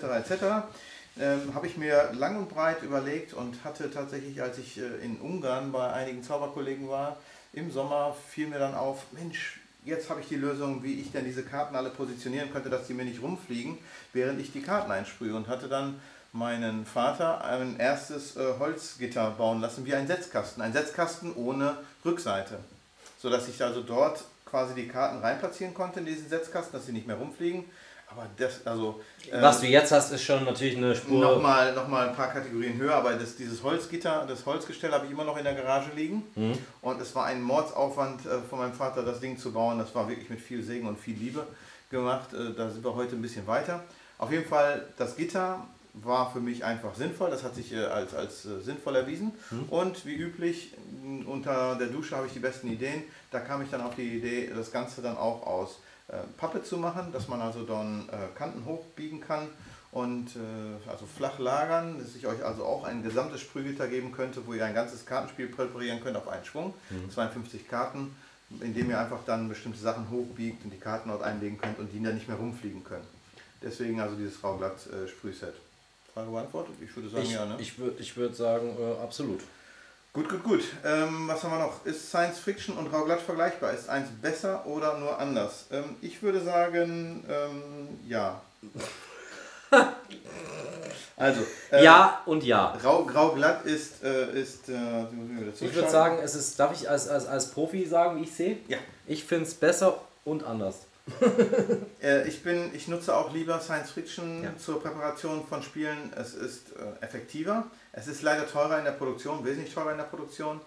Habe ich mir lang und breit überlegt und hatte tatsächlich, als ich in Ungarn bei einigen Zauberkollegen war, im Sommer fiel mir dann auf, Mensch, jetzt habe ich die Lösung, wie ich denn diese Karten alle positionieren könnte, dass die mir nicht rumfliegen, während ich die Karten einsprühe. Und hatte dann meinen Vater ein erstes Holzgitter bauen lassen, wie ein Setzkasten ohne Rückseite. Sodass ich also dort quasi die Karten reinplatzieren konnte in diesen Setzkasten, dass sie nicht mehr rumfliegen. Aber das, also... was du jetzt hast, ist schon natürlich eine Spur... Nochmal ein paar Kategorien höher, aber dieses Holzgitter, das Holzgestell habe ich immer noch in der Garage liegen. Und es war ein Mordsaufwand von meinem Vater, das Ding zu bauen. Das war wirklich mit viel Segen und viel Liebe gemacht. Da sind wir heute ein bisschen weiter. Auf jeden Fall, das Gitter war für mich einfach sinnvoll. Das hat sich als sinnvoll erwiesen. Und wie üblich, unter der Dusche habe ich die besten Ideen. Da kam ich dann auf die Idee, das Ganze dann auch aus Pappe zu machen, dass man also dann Kanten hochbiegen kann und also flach lagern, dass ich euch also auch ein gesamtes Sprühgitter geben könnte, wo ihr ein ganzes Kartenspiel präparieren könnt auf einen Schwung, 52 Karten, indem ihr einfach dann bestimmte Sachen hochbiegt und die Karten dort einlegen könnt und die dann nicht mehr rumfliegen können. Deswegen also dieses Rauglatt-Sprühset. Frage beantwortet? Ich würde sagen, ja, ne? Ich würde sagen, absolut. Gut. Was haben wir noch? Ist Science Fiction und Rauglatt vergleichbar? Ist eins besser oder nur anders? Ich würde sagen, ja. Also, ja und ja. Rauglatt ist ich würde sagen, darf ich als Profi sagen, wie ich sehe? Ja. Ich finde es besser und anders. Ich nutze auch lieber Science Fiction zur Präparation von Spielen. Es ist effektiver. Es ist leider teurer in der Produktion, wesentlich teurer in der Produktion.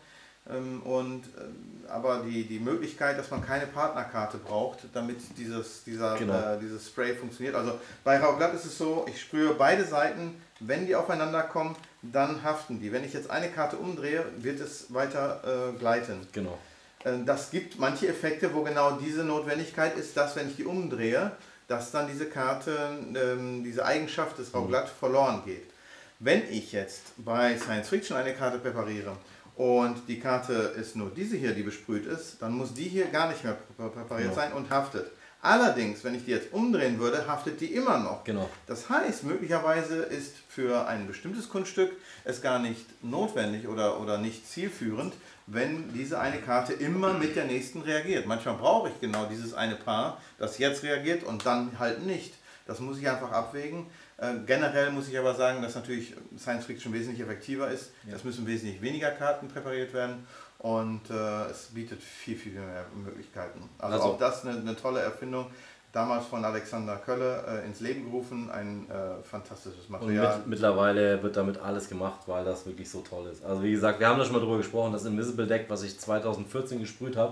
Aber die Möglichkeit, dass man keine Partnerkarte braucht, damit dieses Spray funktioniert. Also bei Rauglatt ist es so, ich sprühe beide Seiten, wenn die aufeinander kommen, dann haften die. Wenn ich jetzt eine Karte umdrehe, wird es weiter gleiten. Genau. Das gibt manche Effekte, wo genau diese Notwendigkeit ist, dass wenn ich die umdrehe, dass dann diese Karte, diese Eigenschaft des Rauglatt verloren geht. Wenn ich jetzt bei Science Fiction eine Karte präpariere und die Karte ist nur diese hier, die besprüht ist, dann muss die hier gar nicht mehr präpariert sein und haftet. Allerdings, wenn ich die jetzt umdrehen würde, haftet die immer noch. Genau. Das heißt, möglicherweise ist für ein bestimmtes Kunststück es gar nicht notwendig oder nicht zielführend, wenn diese eine Karte immer mit der nächsten reagiert. Manchmal brauche ich genau dieses eine Paar, das jetzt reagiert und dann halt nicht. Das muss ich einfach abwägen. Generell muss ich aber sagen, dass natürlich Science Fiction wesentlich effektiver ist. Ja. Es müssen wesentlich weniger Karten präpariert werden und es bietet viel mehr Möglichkeiten. Also auch das eine tolle Erfindung. Damals von Alexander Kölle ins Leben gerufen, ein fantastisches Material. Und mittlerweile wird damit alles gemacht, weil das wirklich so toll ist. Also wie gesagt, wir haben da schon mal drüber gesprochen, das Invisible Deck, was ich 2014 gesprüht habe.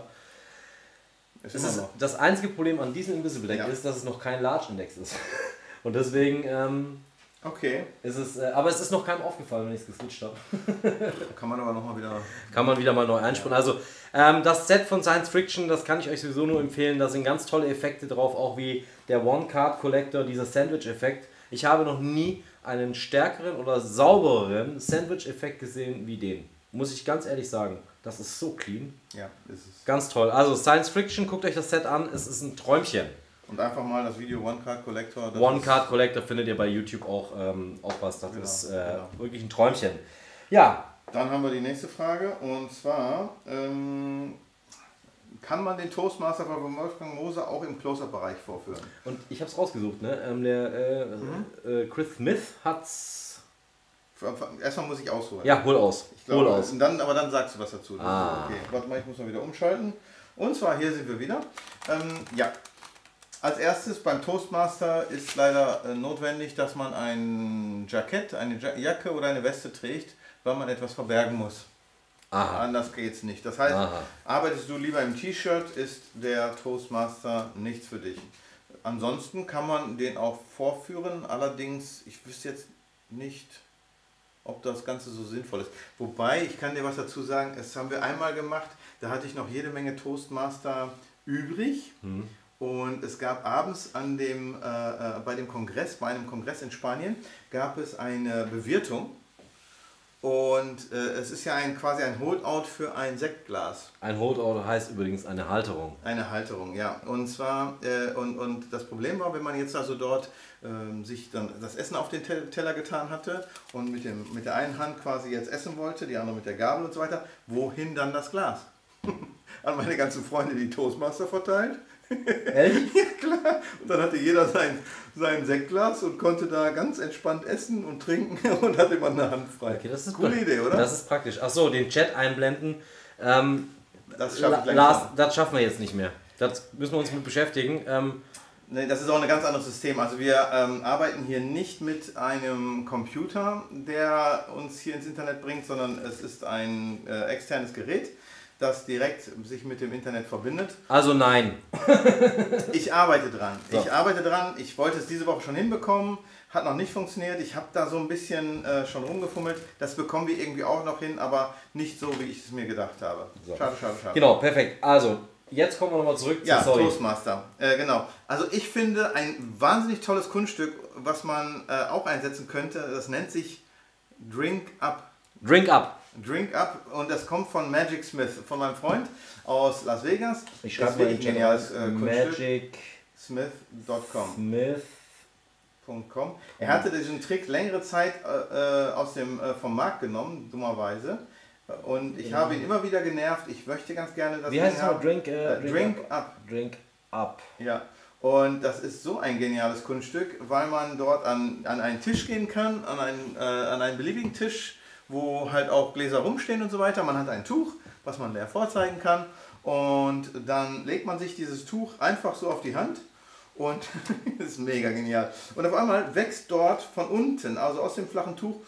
Das einzige Problem an diesem Invisible Deck ist, dass es noch kein Large Index ist. Und deswegen Okay. Aber es ist noch keinem aufgefallen, wenn ich es geswitcht habe. Kann man aber nochmal wieder... Kann man wieder mal neu einspielen. Ja. Also das Set von Science Friction, das kann ich euch sowieso nur empfehlen. Da sind ganz tolle Effekte drauf, auch wie der One-Card-Collector, dieser Sandwich-Effekt. Ich habe noch nie einen stärkeren oder saubereren Sandwich-Effekt gesehen wie den. Muss ich ganz ehrlich sagen. Das ist so clean. Ja, ist es. Ganz toll. Also Science Friction, guckt euch das Set an. Es ist ein Träumchen. Und einfach mal das Video One Card Collector. One Card Collector findet ihr bei YouTube auch was. Das ist wirklich ein Träumchen. Ja. Dann haben wir die nächste Frage. Und zwar, kann man den Toastmaster von Wolfgang Moser auch im Close-Up-Bereich vorführen? Und ich habe es rausgesucht. Ne? Chris Smith hat's... Erstmal muss ich ausholen. Ja, hol aus. Ich glaube, hol aus. Aber dann sagst du was dazu. Okay. Warte mal, ich muss mal wieder umschalten. Und zwar, hier sind wir wieder. Ja. Als erstes beim Toastmaster ist leider notwendig, dass man ein Jackett, eine Jacke oder eine Weste trägt, weil man etwas verbergen muss. Aha. Anders geht's nicht. Das heißt, arbeitest du lieber im T-Shirt, ist der Toastmaster nichts für dich. Ansonsten kann man den auch vorführen, allerdings, ich wüsste jetzt nicht, ob das Ganze so sinnvoll ist. Wobei, ich kann dir was dazu sagen, das haben wir einmal gemacht, da hatte ich noch jede Menge Toastmaster übrig. Und es gab abends bei einem Kongress in Spanien, gab es eine Bewirtung. Und es ist ja quasi ein Holdout für ein Sektglas. Ein Holdout heißt übrigens eine Halterung. Eine Halterung, ja. Und zwar, und das Problem war, wenn man jetzt also dort sich dann das Essen auf den Teller getan hatte und mit der einen Hand quasi jetzt essen wollte, die andere mit der Gabel und so weiter, wohin dann das Glas? An meine ganzen Freunde die Toastmaster verteilt. Ehrlich? Ja, klar. Und dann hatte jeder sein Sektglas und konnte da ganz entspannt essen und trinken und hatte immer eine Hand frei. Okay, das ist coole Idee, oder? Das ist praktisch. Achso, den Chat einblenden. Das schaffen wir jetzt nicht mehr. Das müssen wir uns mit beschäftigen. Nee, das ist auch ein ganz anderes System. Also wir arbeiten hier nicht mit einem Computer, der uns hier ins Internet bringt, sondern es ist ein externes Gerät, das direkt sich mit dem Internet verbindet. Also nein. Ich arbeite dran. So. Ich wollte es diese Woche schon hinbekommen. Hat noch nicht funktioniert. Ich habe da so ein bisschen schon rumgefummelt. Das bekommen wir irgendwie auch noch hin, aber nicht so, wie ich es mir gedacht habe. So. Schade. Genau, perfekt. Also, jetzt kommen wir nochmal zurück zu Toastmaster. Genau. Also ich finde ein wahnsinnig tolles Kunststück, was man auch einsetzen könnte. Das nennt sich Drink Up. Drink Up. Drink Up, und das kommt von Magic Smith, von meinem Freund aus Las Vegas. Ich schreibe mal geniales magicsmith.com. Er hatte diesen Trick längere Zeit vom Markt genommen, dummerweise. Und ich habe ihn immer wieder genervt. Ich möchte ganz gerne das. Wie heißt es mal? Drink Up. Drink Up. Ja. Und das ist so ein geniales Kunststück, weil man dort an einen Tisch gehen kann, an einen beliebigen Tisch, wo halt auch Gläser rumstehen und so weiter. Man hat ein Tuch, was man leer vorzeigen kann, und dann legt man sich dieses Tuch einfach so auf die Hand und das ist mega genial. Und auf einmal wächst dort von unten, also aus dem flachen Tuch,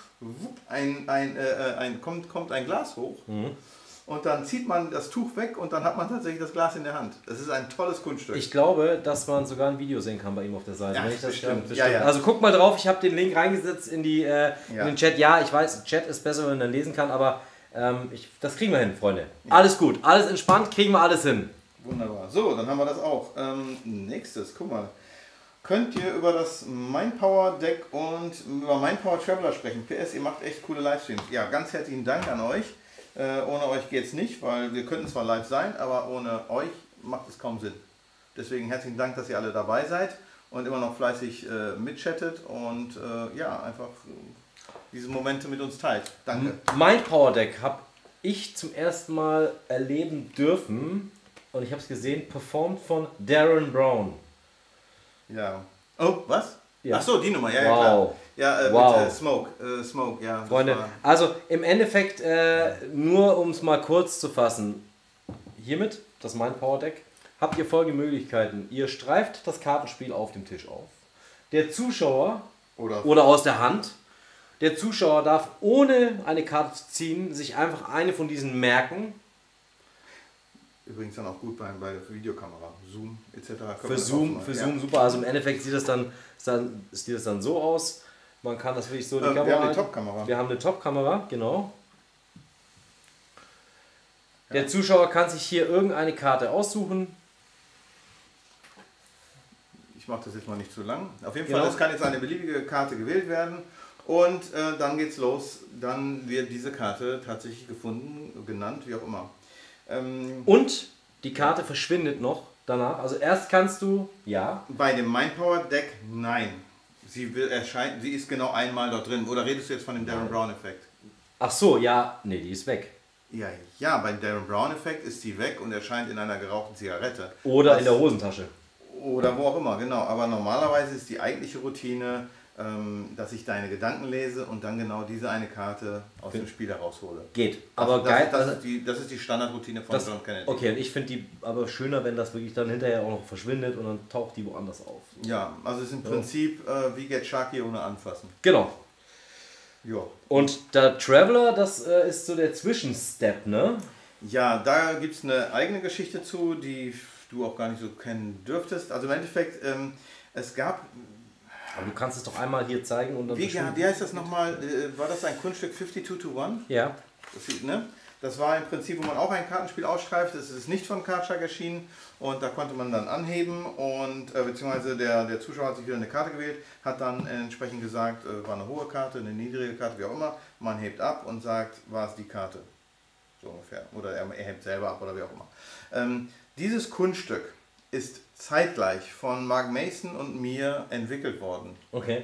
kommt ein Glas hoch. Und dann zieht man das Tuch weg und dann hat man tatsächlich das Glas in der Hand. Das ist ein tolles Kunststück. Ich glaube, dass man sogar ein Video sehen kann bei ihm auf der Seite. Ja, wenn ich das bestimmt. Ja. Also guck mal drauf, ich habe den Link reingesetzt in den Chat. Ja, ich weiß, Chat ist besser, wenn man lesen kann, aber das kriegen wir hin, Freunde. Ja. Alles gut, alles entspannt, kriegen wir alles hin. Wunderbar. So, dann haben wir das auch. Nächstes, guck mal. Könnt ihr über das Mindpower Deck und über Mindpower Traveler sprechen? PS, ihr macht echt coole Livestreams. Ja, ganz herzlichen Dank an euch. Ohne euch geht es nicht, weil wir könnten zwar live sein, aber ohne euch macht es kaum Sinn. Deswegen herzlichen Dank, dass ihr alle dabei seid und immer noch fleißig mitchattet und einfach diese Momente mit uns teilt. Danke. Mindpower Deck habe ich zum ersten Mal erleben dürfen und ich habe es gesehen, performt von Darren Brown. Ja. Oh, was? Ja. Ach so, die Nummer, ja, wow. Ja, klar. Wow. Mit Smoke, ja. Freunde, also im Endeffekt, nur um es mal kurz zu fassen, hiermit, das Mindpower Deck, habt ihr folgende Möglichkeiten. Ihr streift das Kartenspiel auf dem Tisch auf. Der Zuschauer, oder aus der Hand, der Zuschauer darf ohne eine Karte zu ziehen, sich einfach eine von diesen merken. Übrigens dann auch gut bei der Videokamera, Zoom etc. Für Zoom super. Also im Endeffekt sieht das dann so aus. Man kann das wirklich so die Kamera. Wir haben eine Top-Kamera. Wir haben eine Top-Kamera, genau. Ja. Der Zuschauer kann sich hier irgendeine Karte aussuchen. Ich mache das jetzt mal nicht zu lang. Auf jeden Fall, es kann jetzt eine beliebige Karte gewählt werden. Und dann geht's los. Dann wird diese Karte tatsächlich gefunden, genannt, wie auch immer. Und die Karte verschwindet noch danach. Also erst kannst du, ja. Bei dem Mindpower Deck, nein. Sie ist genau einmal dort drin. Oder redest du jetzt von dem Darren Brown Effekt? Ach so, ja. Nee, die ist weg. Ja, beim Darren Brown Effekt ist die weg und erscheint in einer gerauchten Zigarette. Oder in der Hosentasche. Oder wo auch immer, genau. Aber normalerweise ist die eigentliche Routine, dass ich deine Gedanken lese und dann genau diese eine Karte aus dem Spiel heraushole. Geht. Aber geil. Das ist die Standardroutine von John Kennedy. Okay, und ich finde die aber schöner, wenn das wirklich dann hinterher auch noch verschwindet und dann taucht die woanders auf. Ja, also es ist im Prinzip wie Get Sharky ohne anfassen. Genau. Ja. Und der Traveler, das ist so der Zwischenstep, ne? Ja, da gibt es eine eigene Geschichte zu, die du auch gar nicht so kennen dürftest. Also im Endeffekt, es gab... Aber du kannst es doch einmal hier zeigen und dann... Wie heißt das nochmal? War das ein Kunststück 52 to 1? Ja. Das war im Prinzip, wo man auch ein Kartenspiel ausstreift. Das ist nicht von Card Shark erschienen und da konnte man dann anheben und beziehungsweise der Zuschauer hat sich wieder eine Karte gewählt, hat dann entsprechend gesagt, war eine hohe Karte, eine niedrige Karte, wie auch immer. Man hebt ab und sagt, war es die Karte. So ungefähr. Oder er hebt selber ab oder wie auch immer. Dieses Kunststück ist zeitgleich von Mark Mason und mir entwickelt worden. Okay.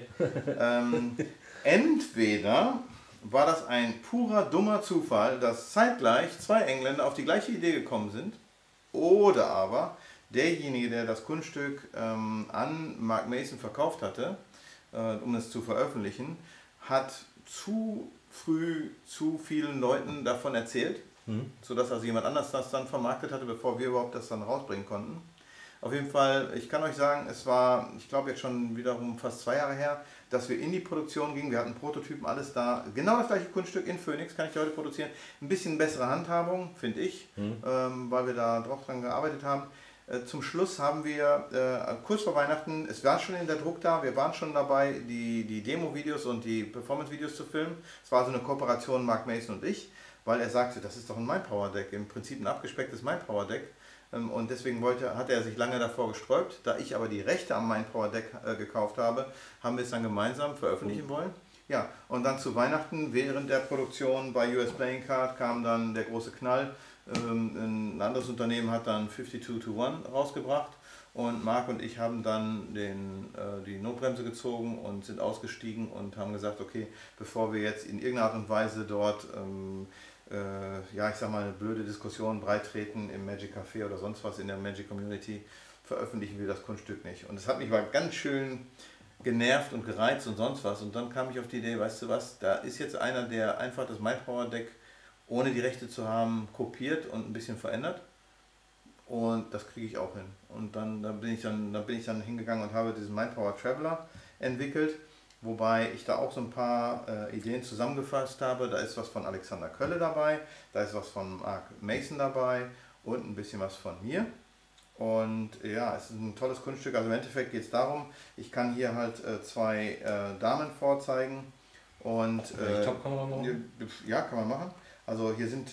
Entweder war das ein purer dummer Zufall, dass zeitgleich zwei Engländer auf die gleiche Idee gekommen sind, oder aber derjenige, der das Kunststück an Mark Mason verkauft hatte, um es zu veröffentlichen, hat zu früh zu vielen Leuten davon erzählt, sodass also jemand anders das dann vermarktet hatte, bevor wir überhaupt das dann rausbringen konnten. Auf jeden Fall, ich kann euch sagen, es war, ich glaube jetzt schon wiederum fast 2 Jahre her, dass wir in die Produktion gingen. Wir hatten Prototypen, alles da. Genau das gleiche Kunststück in Phoenix kann ich heute produzieren. Ein bisschen bessere Handhabung, finde ich, weil wir da drauf dran gearbeitet haben. Zum Schluss haben wir kurz vor Weihnachten, es war schon in der Druck da, wir waren schon dabei, die Demo-Videos und die Performance-Videos zu filmen. Es war so eine Kooperation Mark Mason und ich, weil er sagte, das ist doch ein Mindpower-Deck, im Prinzip ein abgespecktes Mindpower-Deck. Und deswegen hat er sich lange davor gesträubt. Da ich aber die Rechte am Mindpower Deck gekauft habe, haben wir es dann gemeinsam veröffentlichen wollen. Ja, und dann zu Weihnachten während der Produktion bei US Playing Card kam dann der große Knall. Ein anderes Unternehmen hat dann 52 to 1 rausgebracht und Marc und ich haben dann die Notbremse gezogen und sind ausgestiegen und haben gesagt, okay, bevor wir jetzt in irgendeiner Art und Weise dort ja, ich sag mal, eine blöde Diskussion breittreten im Magic Café oder sonst was in der Magic Community, veröffentlichen wir das Kunststück nicht. Und es hat mich mal ganz schön genervt und gereizt und sonst was. Und dann kam ich auf die Idee, weißt du was, da ist jetzt einer, der einfach das Mindpower Deck, ohne die Rechte zu haben, kopiert und ein bisschen verändert. Und das kriege ich auch hin. Und dann bin ich dann hingegangen und habe diesen Mindpower Traveler entwickelt. Wobei ich da auch so ein paar Ideen zusammengefasst habe. Da ist was von Alexander Kölle dabei, da ist was von Mark Mason dabei und ein bisschen was von mir. Und ja, es ist ein tolles Kunststück. Also im Endeffekt geht es darum, ich kann hier halt 2 Damen vorzeigen. Und, ja, kann man machen. Also hier sind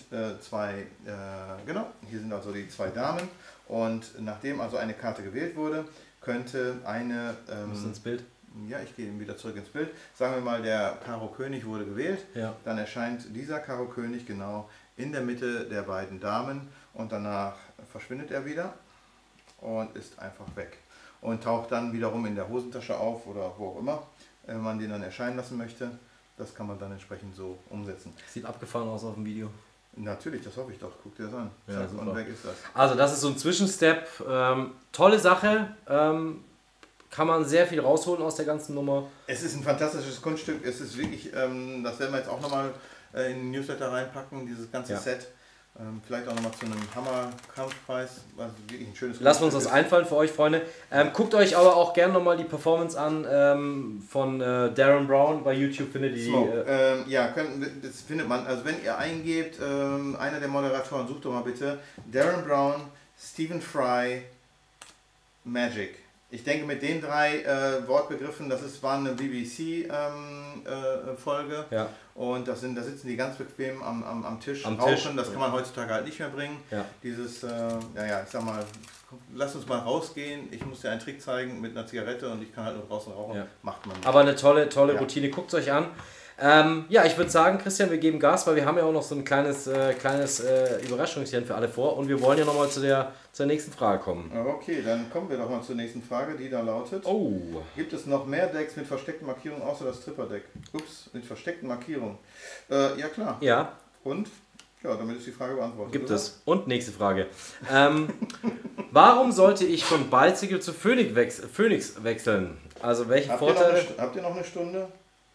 hier sind also die 2 Damen. Und nachdem also eine Karte gewählt wurde, könnte eine... ins Bild. Ja, ich gehe wieder zurück ins Bild. Sagen wir mal, der Karo König wurde gewählt. Ja. Dann erscheint dieser Karo König genau in der Mitte der beiden Damen und danach verschwindet er wieder und ist einfach weg. Und taucht dann wiederum in der Hosentasche auf oder wo auch immer, wenn man den dann erscheinen lassen möchte. Das kann man dann entsprechend so umsetzen. Sieht abgefahren aus auf dem Video. Natürlich, das hoffe ich doch. Guck dir das an. Ja, und weg ist das. Also das ist so ein Zwischenstep. Tolle Sache. Kann man sehr viel rausholen aus der ganzen Nummer. Es ist ein fantastisches Kunststück. Es ist wirklich, das werden wir jetzt auch nochmal in den Newsletter reinpacken, dieses ganze Set. Vielleicht auch nochmal zu einem Hammer-Kampfpreis, was wirklich ein schönes Kunststück ist. Lassen wir uns das einfallen für euch, Freunde. Guckt euch aber auch gerne nochmal die Performance an von Darren Brown. Bei YouTube findet ihr ja, das findet man. Also wenn ihr eingebt, einer der Moderatoren, sucht doch mal bitte Darren Brown, Stephen Fry, Magic. Ich denke, mit den 3 Wortbegriffen, war eine BBC-Folge. Ja. Und da sitzen die ganz bequem am Tisch rauchen. Das kann man heutzutage halt nicht mehr bringen. Ja. Dieses, ich sag mal, lass uns mal rausgehen. Ich muss dir einen Trick zeigen mit einer Zigarette und ich kann halt nur draußen rauchen. Ja. Macht man nicht. Aber eine tolle Routine. Guckt es euch an. Ich würde sagen, Christian, wir geben Gas, weil wir haben ja auch noch so ein kleines Überraschungschen für alle vor und wir wollen ja nochmal zur nächsten Frage kommen. Okay, dann kommen wir doch mal zur nächsten Frage, die da lautet: Gibt es noch mehr Decks mit versteckten Markierungen außer das Tripper-Deck? Mit versteckten Markierungen. Ja, klar. Ja. Und? Ja, damit ist die Frage beantwortet. Gibt es. Und nächste Frage. Warum sollte ich von Bicycle zu Phoenix wechseln? Also welche Vorteile? Habt ihr noch eine Stunde?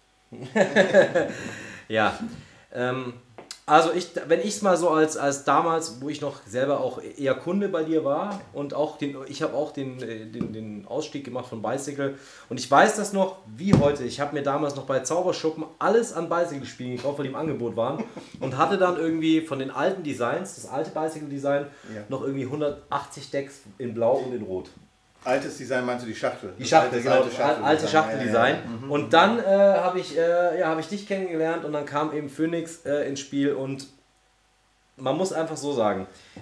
Ja, also wenn ich es mal so als damals, wo ich noch selber auch eher Kunde bei dir war und auch ich habe auch den Ausstieg gemacht von Bicycle und ich weiß das noch wie heute. Ich habe mir damals noch bei Zauberschuppen alles an Bicycle-Spielen gekauft, die im Angebot waren und hatte dann irgendwie von den alten Designs, das alte Bicycle-Design, noch irgendwie 180 Decks in Blau und in Rot. Altes Design meinst du die Schachtel? Die Schachtel, genau, alte Schachteldesign. Ja. Und dann habe ich dich kennengelernt und dann kam eben Phoenix ins Spiel und man muss einfach so sagen,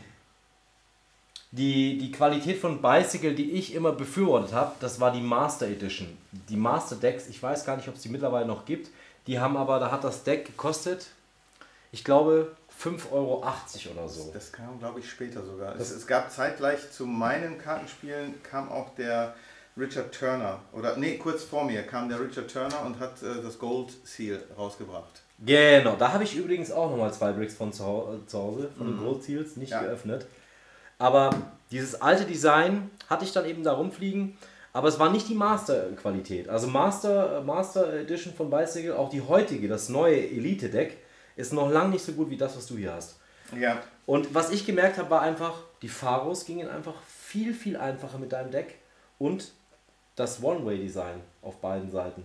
die Qualität von Bicycle, die ich immer befürwortet habe, das war die Master Edition. Die Master Decks, ich weiß gar nicht, ob es die mittlerweile noch gibt, da hat das Deck gekostet, ich glaube, 5,80 € oder so. Das kam, glaube ich, später sogar. Es gab zeitgleich zu meinen Kartenspielen kam auch der Richard Turner, kurz vor mir kam der Richard Turner und hat das Gold Seal rausgebracht. Genau, da habe ich übrigens auch nochmal 2 Bricks von zu Hause, von den Gold Seals, nicht geöffnet. Aber dieses alte Design hatte ich dann eben da rumfliegen, aber es war nicht die Master-Qualität. Also Master Edition von Bicycle, auch die heutige, das neue Elite-Deck, ist noch lange nicht so gut wie das, was du hier hast. Ja. Und was ich gemerkt habe, war einfach, die Pharos gingen einfach viel, viel einfacher mit deinem Deck und das One-Way-Design auf beiden Seiten.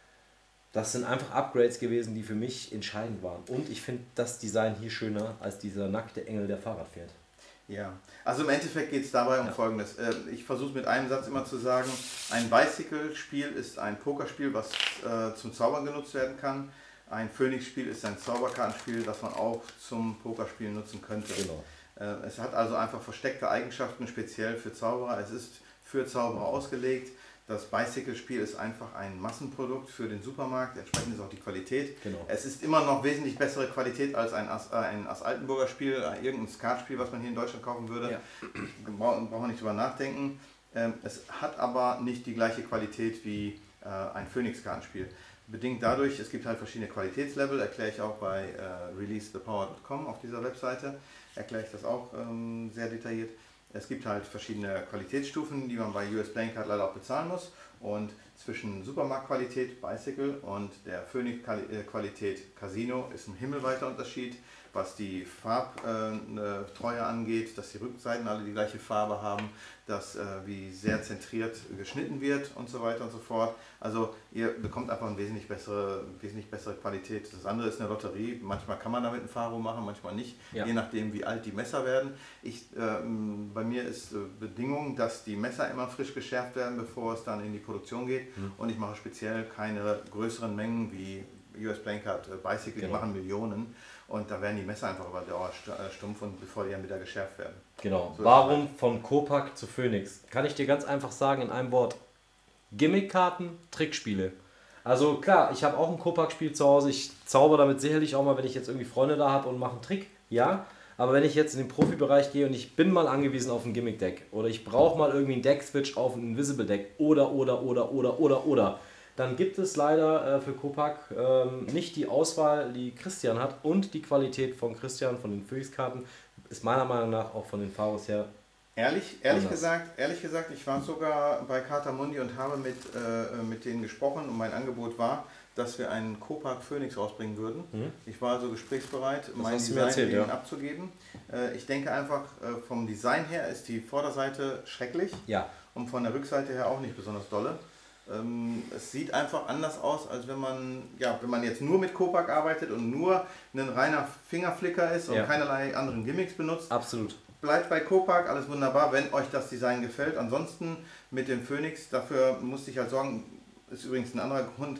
Das sind einfach Upgrades gewesen, die für mich entscheidend waren. Und ich finde das Design hier schöner als dieser nackte Engel, der Fahrrad fährt. Ja, also im Endeffekt geht es dabei um Folgendes. Ich versuche mit einem Satz immer zu sagen, ein Bicycle-Spiel ist ein Pokerspiel, was zum Zaubern genutzt werden kann. Ein Phoenix-Spiel ist ein Zauberkartenspiel, das man auch zum Pokerspiel nutzen könnte. Genau. Es hat also einfach versteckte Eigenschaften, speziell für Zauberer. Es ist für Zauberer ausgelegt. Das Bicycle-Spiel ist einfach ein Massenprodukt für den Supermarkt, entsprechend ist auch die Qualität. Genau. Es ist immer noch wesentlich bessere Qualität als ein Altenburger Spiel, irgendein Skatspiel, was man hier in Deutschland kaufen würde. Ja. Brauchen wir nicht drüber nachdenken. Es hat aber nicht die gleiche Qualität wie ein Phoenix-Kartenspiel. Bedingt dadurch, es gibt halt verschiedene Qualitätslevel, erkläre ich auch bei releasethepower.com auf dieser Webseite, erkläre ich das auch sehr detailliert. Es gibt halt verschiedene Qualitätsstufen, die man bei US Playing Card leider auch bezahlen muss. Und zwischen Supermarktqualität Bicycle und der Phoenix-Qualität Casino ist ein himmelweiter Unterschied, was die Farbtreue angeht, dass die Rückseiten alle die gleiche Farbe haben, dass wie sehr zentriert geschnitten wird und so weiter und so fort. Also ihr bekommt einfach eine wesentlich bessere Qualität. Das andere ist eine Lotterie. Manchmal kann man damit ein Pharo machen, manchmal nicht, je nachdem wie alt die Messer werden. Bei mir ist Bedingung, dass die Messer immer frisch geschärft werden, bevor es dann in die Produktion geht. Und ich mache speziell keine größeren Mengen wie US Playing Card Bicycle, die machen Millionen. Und da werden die Messer einfach über Dauer stumpf und bevor die dann wieder geschärft werden. Genau. So warum von Copac zu Phoenix? Kann ich dir ganz einfach sagen in einem Wort. Gimmickkarten, Trickspiele. Also klar, ich habe auch ein Copac-Spiel zu Hause. Ich zauber damit sicherlich auch mal, wenn ich jetzt irgendwie Freunde da habe und mache einen Trick. Ja, aber wenn ich jetzt in den Profibereich gehe und ich bin mal angewiesen auf ein Gimmick-Deck oder ich brauche mal irgendwie einen Deck-Switch auf ein Invisible-Deck oder, dann gibt es leider für Copac nicht die Auswahl, die Christian hat und die Qualität von Christian, von den Phoenix-Karten, ist meiner Meinung nach auch von den Pharos her. Ehrlich gesagt, ich war sogar bei Cartamundi und habe mit denen gesprochen und mein Angebot war, dass wir einen Copac Phoenix rausbringen würden. Ich war also gesprächsbereit, mein Design abzugeben. Ich denke einfach, vom Design her ist die Vorderseite schrecklich und von der Rückseite her auch nicht besonders dolle. Es sieht einfach anders aus, als wenn man jetzt nur mit Copac arbeitet und nur ein reiner Fingerflicker ist und keinerlei anderen Gimmicks benutzt. Absolut. bleibt bei Copac, alles wunderbar, wenn euch das Design gefällt. Ansonsten mit dem Phoenix, dafür musste ich halt sorgen, ist übrigens ein anderer Grund.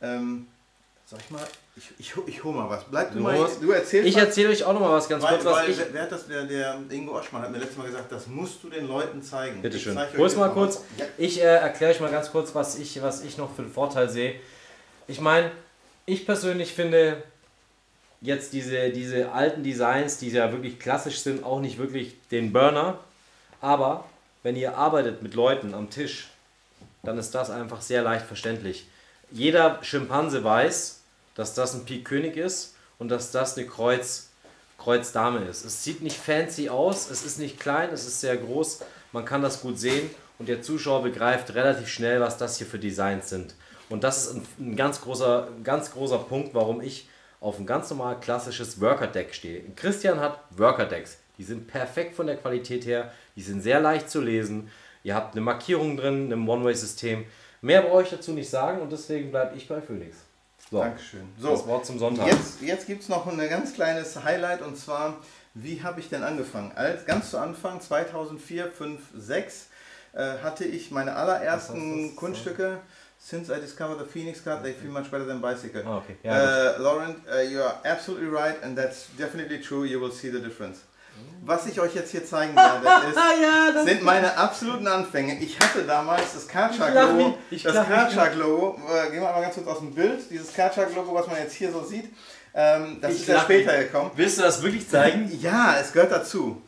Sag ich mal, ich hole mal was. Bleib du mal, du erzählst. Ich erzähle euch auch noch mal was ganz kurz. Wer hat das, der Ingo Oschmann hat mir letztes Mal gesagt, das musst du den Leuten zeigen. Bitte schön. Hol es mal kurz. Ja. Ich erkläre euch mal ganz kurz, was ich noch für einen Vorteil sehe. Ich meine, ich persönlich finde jetzt diese alten Designs, die ja wirklich klassisch sind, auch nicht wirklich den Burner. Aber wenn ihr arbeitet mit Leuten am Tisch, dann ist das einfach sehr leicht verständlich. Jeder Schimpanse weiß, dass das ein Pik König ist und dass das eine Kreuz Dame ist. Es sieht nicht fancy aus, es ist nicht klein, es ist sehr groß, man kann das gut sehen und der Zuschauer begreift relativ schnell, was das hier für Designs sind. Und das ist ein ganz großer Punkt, warum ich auf ein ganz normal klassisches Worker-Deck stehe. Christian hat Worker-Decks, die sind perfekt von der Qualität her, die sind sehr leicht zu lesen, ihr habt eine Markierung drin, ein One-Way-System. Mehr brauche ich dazu nicht sagen und deswegen bleibe ich bei Phoenix. So, Dankeschön. So, das Wort zum Sonntag. Jetzt gibt es noch ein ganz kleines Highlight und zwar, wie habe ich denn angefangen? Ganz zu Anfang, 2004, 5, 6, hatte ich meine allerersten Kunststücke. Since I discovered the Phoenix card, they feel much better than Bicycle. Oh, okay. Ja, Laurent, you are absolutely right and that's definitely true, you will see the difference. Was ich euch jetzt hier zeigen werde, sind meine absoluten Anfänge. Ich hatte damals das Card-Shark-Logo. Das Card-Shark-Logo, gehen wir mal ganz kurz aus dem Bild. Dieses Card-Shark-Logo, was man jetzt hier so sieht, das ist ja später gekommen. Willst du das wirklich zeigen? Ja, es gehört dazu.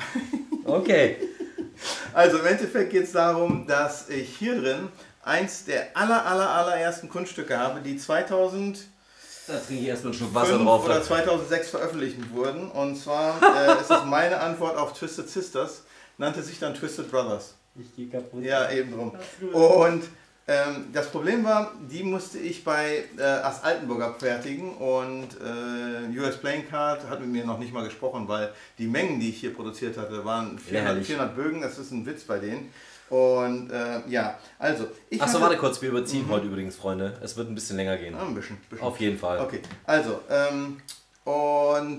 Okay. Also im Endeffekt geht es darum, dass ich hier drin eins der allerersten Kunststücke habe, die 2000... Da trinke ich erstmal einen Schluck Wasser drauf. Oder 2006 veröffentlicht wurden. Und zwar ist es meine Antwort auf Twisted Sisters. Nannte sich dann Twisted Brothers. Ich gehe kaputt. Ja, eben drum. Und das Problem war, die musste ich bei As Altenburger fertigen. Und US Playing Card hat mit mir noch nicht mal gesprochen, weil die Mengen, die ich hier produziert hatte, waren 400 Bögen. Das ist ein Witz bei denen. Und ja, also... Achso, warte kurz, wir überziehen heute übrigens, Freunde. Es wird ein bisschen länger gehen. Ein bisschen. Auf jeden Fall. Okay, also, und...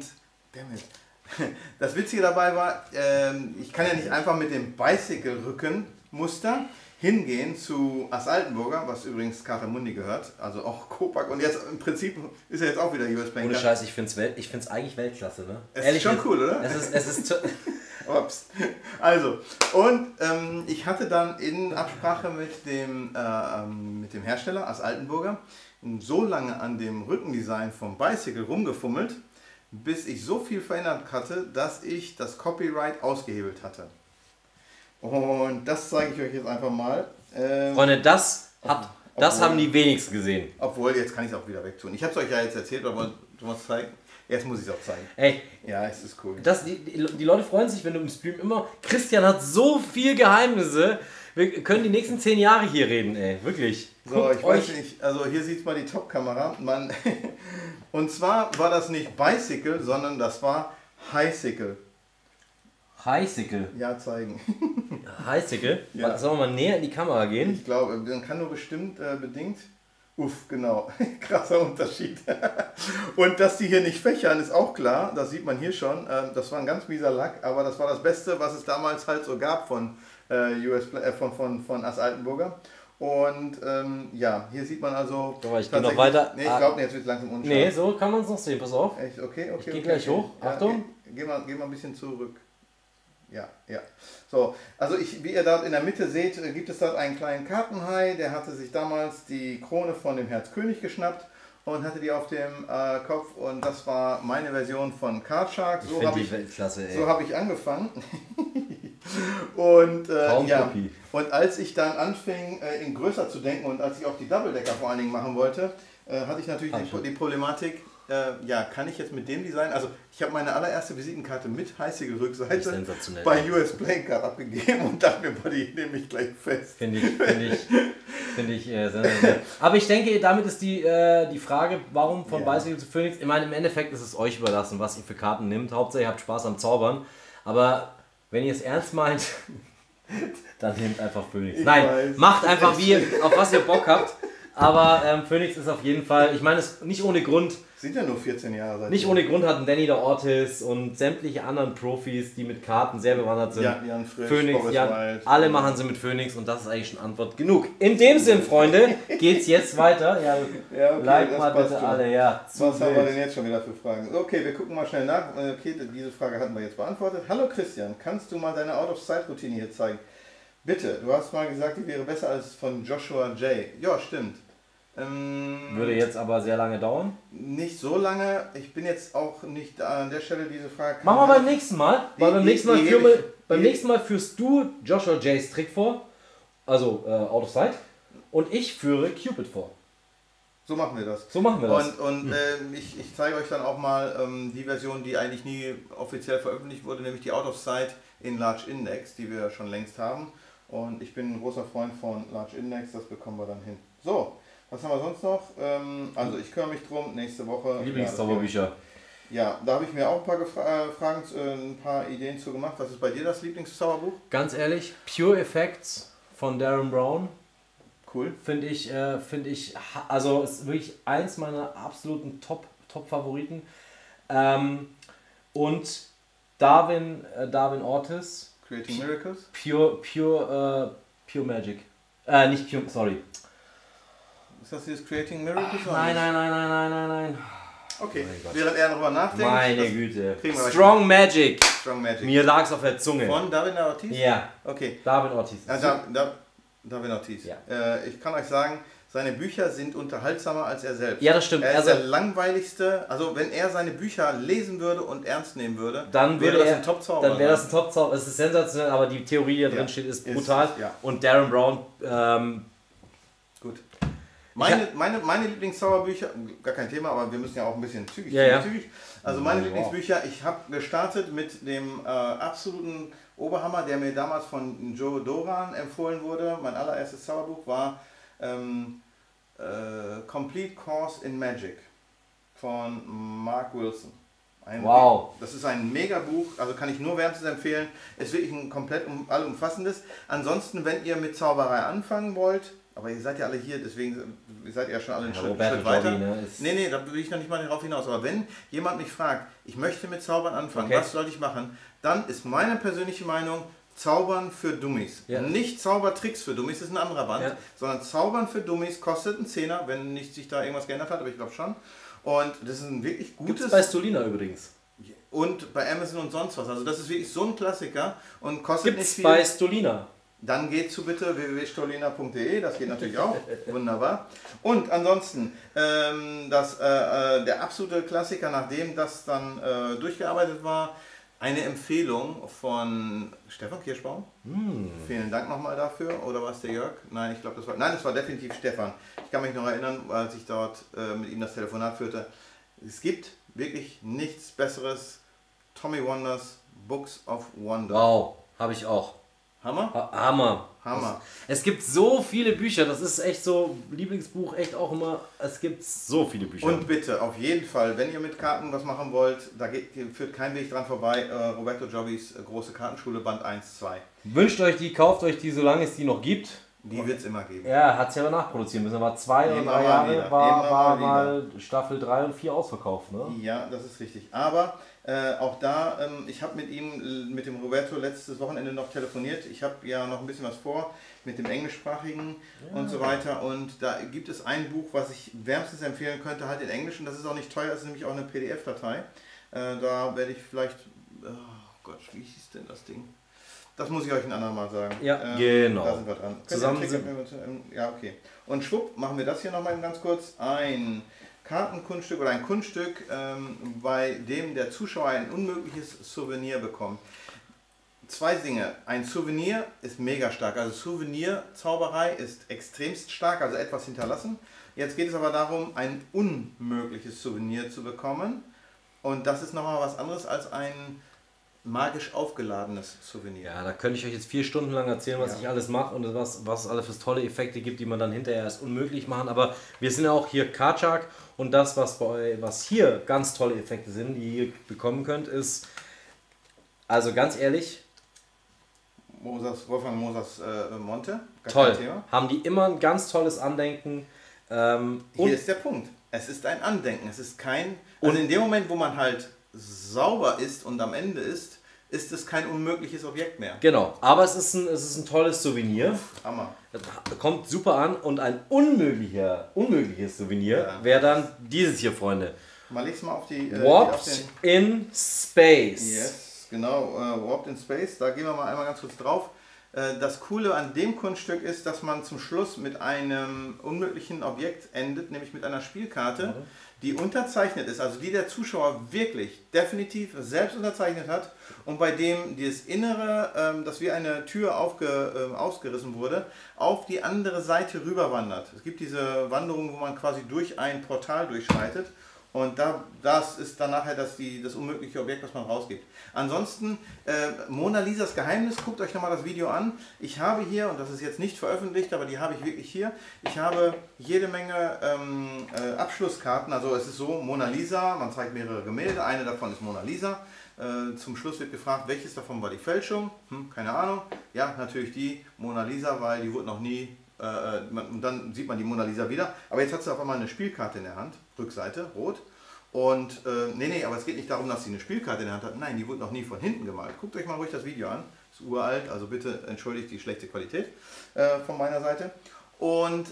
Das Witzige dabei war, ich kann ja nicht einfach mit dem Bicycle-Rücken-Muster hingehen zu As Altenburger, was übrigens Cartamundi gehört, also auch Copac. Und jetzt im Prinzip ist er jetzt auch wieder US Bank. Ohne Scheiß, ich finde es eigentlich Weltklasse, ne? Ehrlich, ist schon cool, oder? Es ist Ups. Also, und ich hatte dann in Absprache mit dem Hersteller As Altenburger so lange an dem Rückendesign vom Bicycle rumgefummelt, bis ich so viel verändert hatte, dass ich das Copyright ausgehebelt hatte. Und das zeige ich euch jetzt einfach mal. Freunde, das haben die wenigsten gesehen. Obwohl, jetzt kann ich es auch wieder wegtun. Ich habe es euch ja jetzt erzählt, aber du musst zeigen. Jetzt muss ich es auch zeigen. Ey, ja, es ist cool. Die Leute freuen sich, wenn du im Stream immer... Christian hat so viel Geheimnisse. Wir können die nächsten 10 Jahre hier reden, ey. Wirklich. So, ich weiß nicht. Also hier sieht man die Top-Kamera. Und zwar war das nicht Bicycle, sondern das war Highcycle. Highcycle? Ja, zeigen. Highcycle? Ja. Sollen wir mal näher in die Kamera gehen? Ich glaube, man kann nur bestimmt bedingt... Uff, genau. Krasser Unterschied. Und dass die hier nicht fächern, ist auch klar. Das sieht man hier schon. Das war ein ganz mieser Lack, aber das war das Beste, was es damals halt so gab von As Altenburger. Und ja, hier sieht man also... So, ich gehe noch weiter. Nee, ich glaube, jetzt wird es langsam unscharf. Nee, so kann man es noch sehen. Pass auf. Echt? Okay. Ich gehe gleich hoch. Ja, Achtung. Geh mal ein bisschen zurück. Ja. So, also wie ihr dort in der Mitte seht, gibt es dort einen kleinen Kartenhai, der hatte sich damals die Krone von dem Herzkönig geschnappt und hatte die auf dem Kopf und das war meine Version von Card Shark. So habe ich angefangen. Und ja, und als ich dann anfing, in größer zu denken und als ich auch die Double Decker vor allen Dingen machen wollte, hatte ich natürlich die Problematik, ja, kann ich jetzt mit dem Design, also ich habe meine allererste Visitenkarte mit Heißige-Rückseite bei US Playing Card abgegeben und dachte mir, die nehme ich gleich fest. Finde ich sensationell. Aber ich denke, damit ist die Frage, warum von Bicycle zu Phoenix, ich meine, im Endeffekt ist es euch überlassen, was ihr für Karten nehmt, Hauptsache ihr habt Spaß am Zaubern, aber wenn ihr es ernst meint, dann nehmt einfach Phoenix. Nein, macht einfach auf was ihr Bock habt. Aber Phoenix ist auf jeden Fall, ich meine, es nicht ohne Grund. Sind ja nur 14 Jahre seitdem. Nicht ohne Grund hatten Danny der Ortiz und sämtliche anderen Profis, die mit Karten sehr bewandert sind. Ja, Jan Frisch, Phoenix, Jan, alle machen sie mit Phoenix und das ist eigentlich schon Antwort genug. In dem Sinn, Freunde, geht's jetzt weiter. Ja, okay, like mal bitte alle, ja. Was haben wir denn jetzt schon wieder für Fragen? Okay, wir gucken mal schnell nach. Okay, diese Frage hatten wir jetzt beantwortet. Hallo Christian, kannst du mal deine Out-of-Sight-Routine hier zeigen? Bitte, du hast mal gesagt, die wäre besser als von Joshua J. Ja, stimmt. Würde jetzt aber sehr lange dauern? Nicht so lange. Ich bin jetzt auch nicht an der Stelle diese Frage. Machen wir beim nächsten Mal. Weil beim nächsten Mal führst du Joshua J's Trick vor, also Out of Sight, und ich führe Cupid vor. So machen wir das. Und ich zeige euch dann auch mal die Version, die eigentlich nie offiziell veröffentlicht wurde, nämlich die Out of Sight in Large Index, die wir schon längst haben. Und ich bin ein großer Freund von Large Index, das bekommen wir dann hin. So. Was haben wir sonst noch? Also ich kümmere mich drum, nächste Woche. Lieblingszauberbücher. Ja, da habe ich mir auch ein paar Ideen zu gemacht. Was ist bei dir das Lieblingszauberbuch? Ganz ehrlich, Pure Effects von Darren Brown. Cool. Finde ich, also ist wirklich eins meiner absoluten Top-Favoriten. Und Darwin Ortiz. Creating Miracles? Pure Magic. Nicht Pure, sorry. Ist das dieses Creating Miracles? Nein. Okay, während er darüber nachdenkt. Meine Güte. Strong Magic. Mir lag es auf der Zunge. Von Darwin Ortiz? Ja. Okay. Darwin Ortiz. Darwin Ortiz. Ja. Ich kann euch sagen, seine Bücher sind unterhaltsamer als er selbst. Ja, das stimmt. Er ist der langweiligste. Also wenn er seine Bücher lesen würde und ernst nehmen würde, dann wäre das ein Top-Zauber. Dann wäre das ein Top-Zauber. Es ist sensationell, aber die Theorie, die da drin steht, ist brutal. Und Darren Brown, gut. Meine Lieblingszauberbücher, gar kein Thema, aber wir müssen ja auch ein bisschen zügig. Also meine Lieblingsbücher, ich habe gestartet mit dem absoluten Oberhammer, der mir damals von Joe Doran empfohlen wurde. Mein allererstes Zauberbuch war Complete Course in Magic von Mark Wilson. Das ist ein Megabuch, also kann ich nur wärmstens empfehlen. Es ist wirklich ein komplett allumfassendes. Ansonsten, wenn ihr mit Zauberei anfangen wollt, aber ihr seid ja alle hier, deswegen seid ihr ja schon alle einen Schritt weiter. Nee, da will ich noch nicht mal darauf hinaus. Aber wenn jemand mich fragt, ich möchte mit Zaubern anfangen, was soll ich machen? Dann ist meine persönliche Meinung, Zaubern für Dummies. Ja. Nicht Zaubertricks für Dummies, das ist ein anderer Band, sondern Zaubern für Dummies kostet einen Zehner, wenn nicht sich da irgendwas geändert hat, aber ich glaube schon. Und das ist ein wirklich gutes... Gibt's bei Stolina übrigens. Und bei Amazon und sonst was. Also das ist wirklich so ein Klassiker und kostet nicht viel. Bei Stolina. Dann geht zu bitte www.stolina.de, das geht natürlich auch, wunderbar. Und ansonsten, der absolute Klassiker, nachdem das dann durchgearbeitet war, eine Empfehlung von Stefan Kirschbaum. Vielen Dank nochmal dafür. Oder war es der Jörg? Nein, ich glaube, das war definitiv Stefan. Ich kann mich noch erinnern, als ich dort mit ihm das Telefonat führte. Es gibt wirklich nichts Besseres. Tommy Wonders Books of Wonder. Wow, habe ich auch. Hammer? Hammer. Es gibt so viele Bücher, das ist echt so, Lieblingsbuch, echt auch immer, es gibt so viele Bücher. Und bitte, auf jeden Fall, wenn ihr mit Karten was machen wollt, da führt kein Weg dran vorbei, Roberto Giobis große Kartenschule, Band 1, 2. Wünscht euch die, kauft euch die, solange es die noch gibt. Die wird es immer geben. Ja, hat es ja aber nachproduzieren müssen, war 2 oder 3 Jahre, war mal Staffel 3 und 4 ausverkauft, ne? Ja, das ist richtig. Aber auch da, ich habe mit dem Roberto letztes Wochenende noch telefoniert. Ich habe ja noch ein bisschen was vor mit dem Englischsprachigen und so weiter. Und da gibt es ein Buch, was ich wärmstens empfehlen könnte, halt in Englisch. Und das ist auch nicht teuer, das ist nämlich auch eine PDF-Datei. Da werde ich vielleicht, oh Gott, wie hieß denn das Ding? Das muss ich euch ein andermal sagen. Ja, genau. Da sind wir dran. Zusammen ja, okay. Und schwupp, machen wir das hier nochmal ganz kurz. Ein Kartenkunststück oder ein Kunststück, bei dem der Zuschauer ein unmögliches Souvenir bekommt. Zwei Dinge. Ein Souvenir ist mega stark. Also Souvenir-Zauberei ist extremst stark, also etwas hinterlassen. Jetzt geht es aber darum, ein unmögliches Souvenir zu bekommen. Und das ist nochmal was anderes als ein magisch aufgeladenes Souvenir. Ja, da könnte ich euch jetzt 4 Stunden lang erzählen, was ich alles mache und was es alles für tolle Effekte gibt, die man dann hinterher erst unmöglich machen. Aber wir sind ja auch hier Karchak und das, was hier ganz tolle Effekte sind, die ihr bekommen könnt, ist, also ganz ehrlich, Wolfgang Mosers Monte. Toll. Haben die immer ein ganz tolles Andenken. Hier ist der Punkt. Es ist ein Andenken. Es ist kein... Also in dem Moment, wo man halt sauber ist und am Ende ist es kein unmögliches Objekt mehr. Genau, aber es ist ein tolles Souvenir. Hammer. Kommt super an und ein unmögliches Souvenir wäre dann dieses hier, Freunde. Mal leg's mal auf die... Warped in Space. Yes, genau. Warped in Space. Da gehen wir mal einmal ganz kurz drauf. Das Coole an dem Kunststück ist, dass man zum Schluss mit einem unmöglichen Objekt endet, nämlich mit einer Spielkarte, die unterzeichnet ist, also die der Zuschauer wirklich definitiv selbst unterzeichnet hat und bei dem das Innere, das wie eine Tür ausgerissen wurde, auf die andere Seite rüberwandert. Es gibt diese Wanderung, wo man quasi durch ein Portal durchschreitet. Und das ist dann nachher das unmögliche Objekt, was man rausgibt. Ansonsten, Mona Lisas Geheimnis, guckt euch nochmal das Video an. Ich habe hier, und das ist jetzt nicht veröffentlicht, aber die habe ich wirklich hier, ich habe jede Menge Abschlusskarten. Also es ist so, Mona Lisa, man zeigt mehrere Gemälde, eine davon ist Mona Lisa. Zum Schluss wird gefragt, welches davon war die Fälschung? Keine Ahnung. Ja, natürlich die Mona Lisa, weil die wurde noch nie... und dann sieht man die Mona Lisa wieder. Aber jetzt hat sie auf einmal eine Spielkarte in der Hand, Rückseite, rot. Und nee, aber es geht nicht darum, dass sie eine Spielkarte in der Hand hat. Nein, die wurde noch nie von hinten gemalt. Guckt euch mal ruhig das Video an. Ist uralt, also bitte entschuldigt die schlechte Qualität von meiner Seite. Und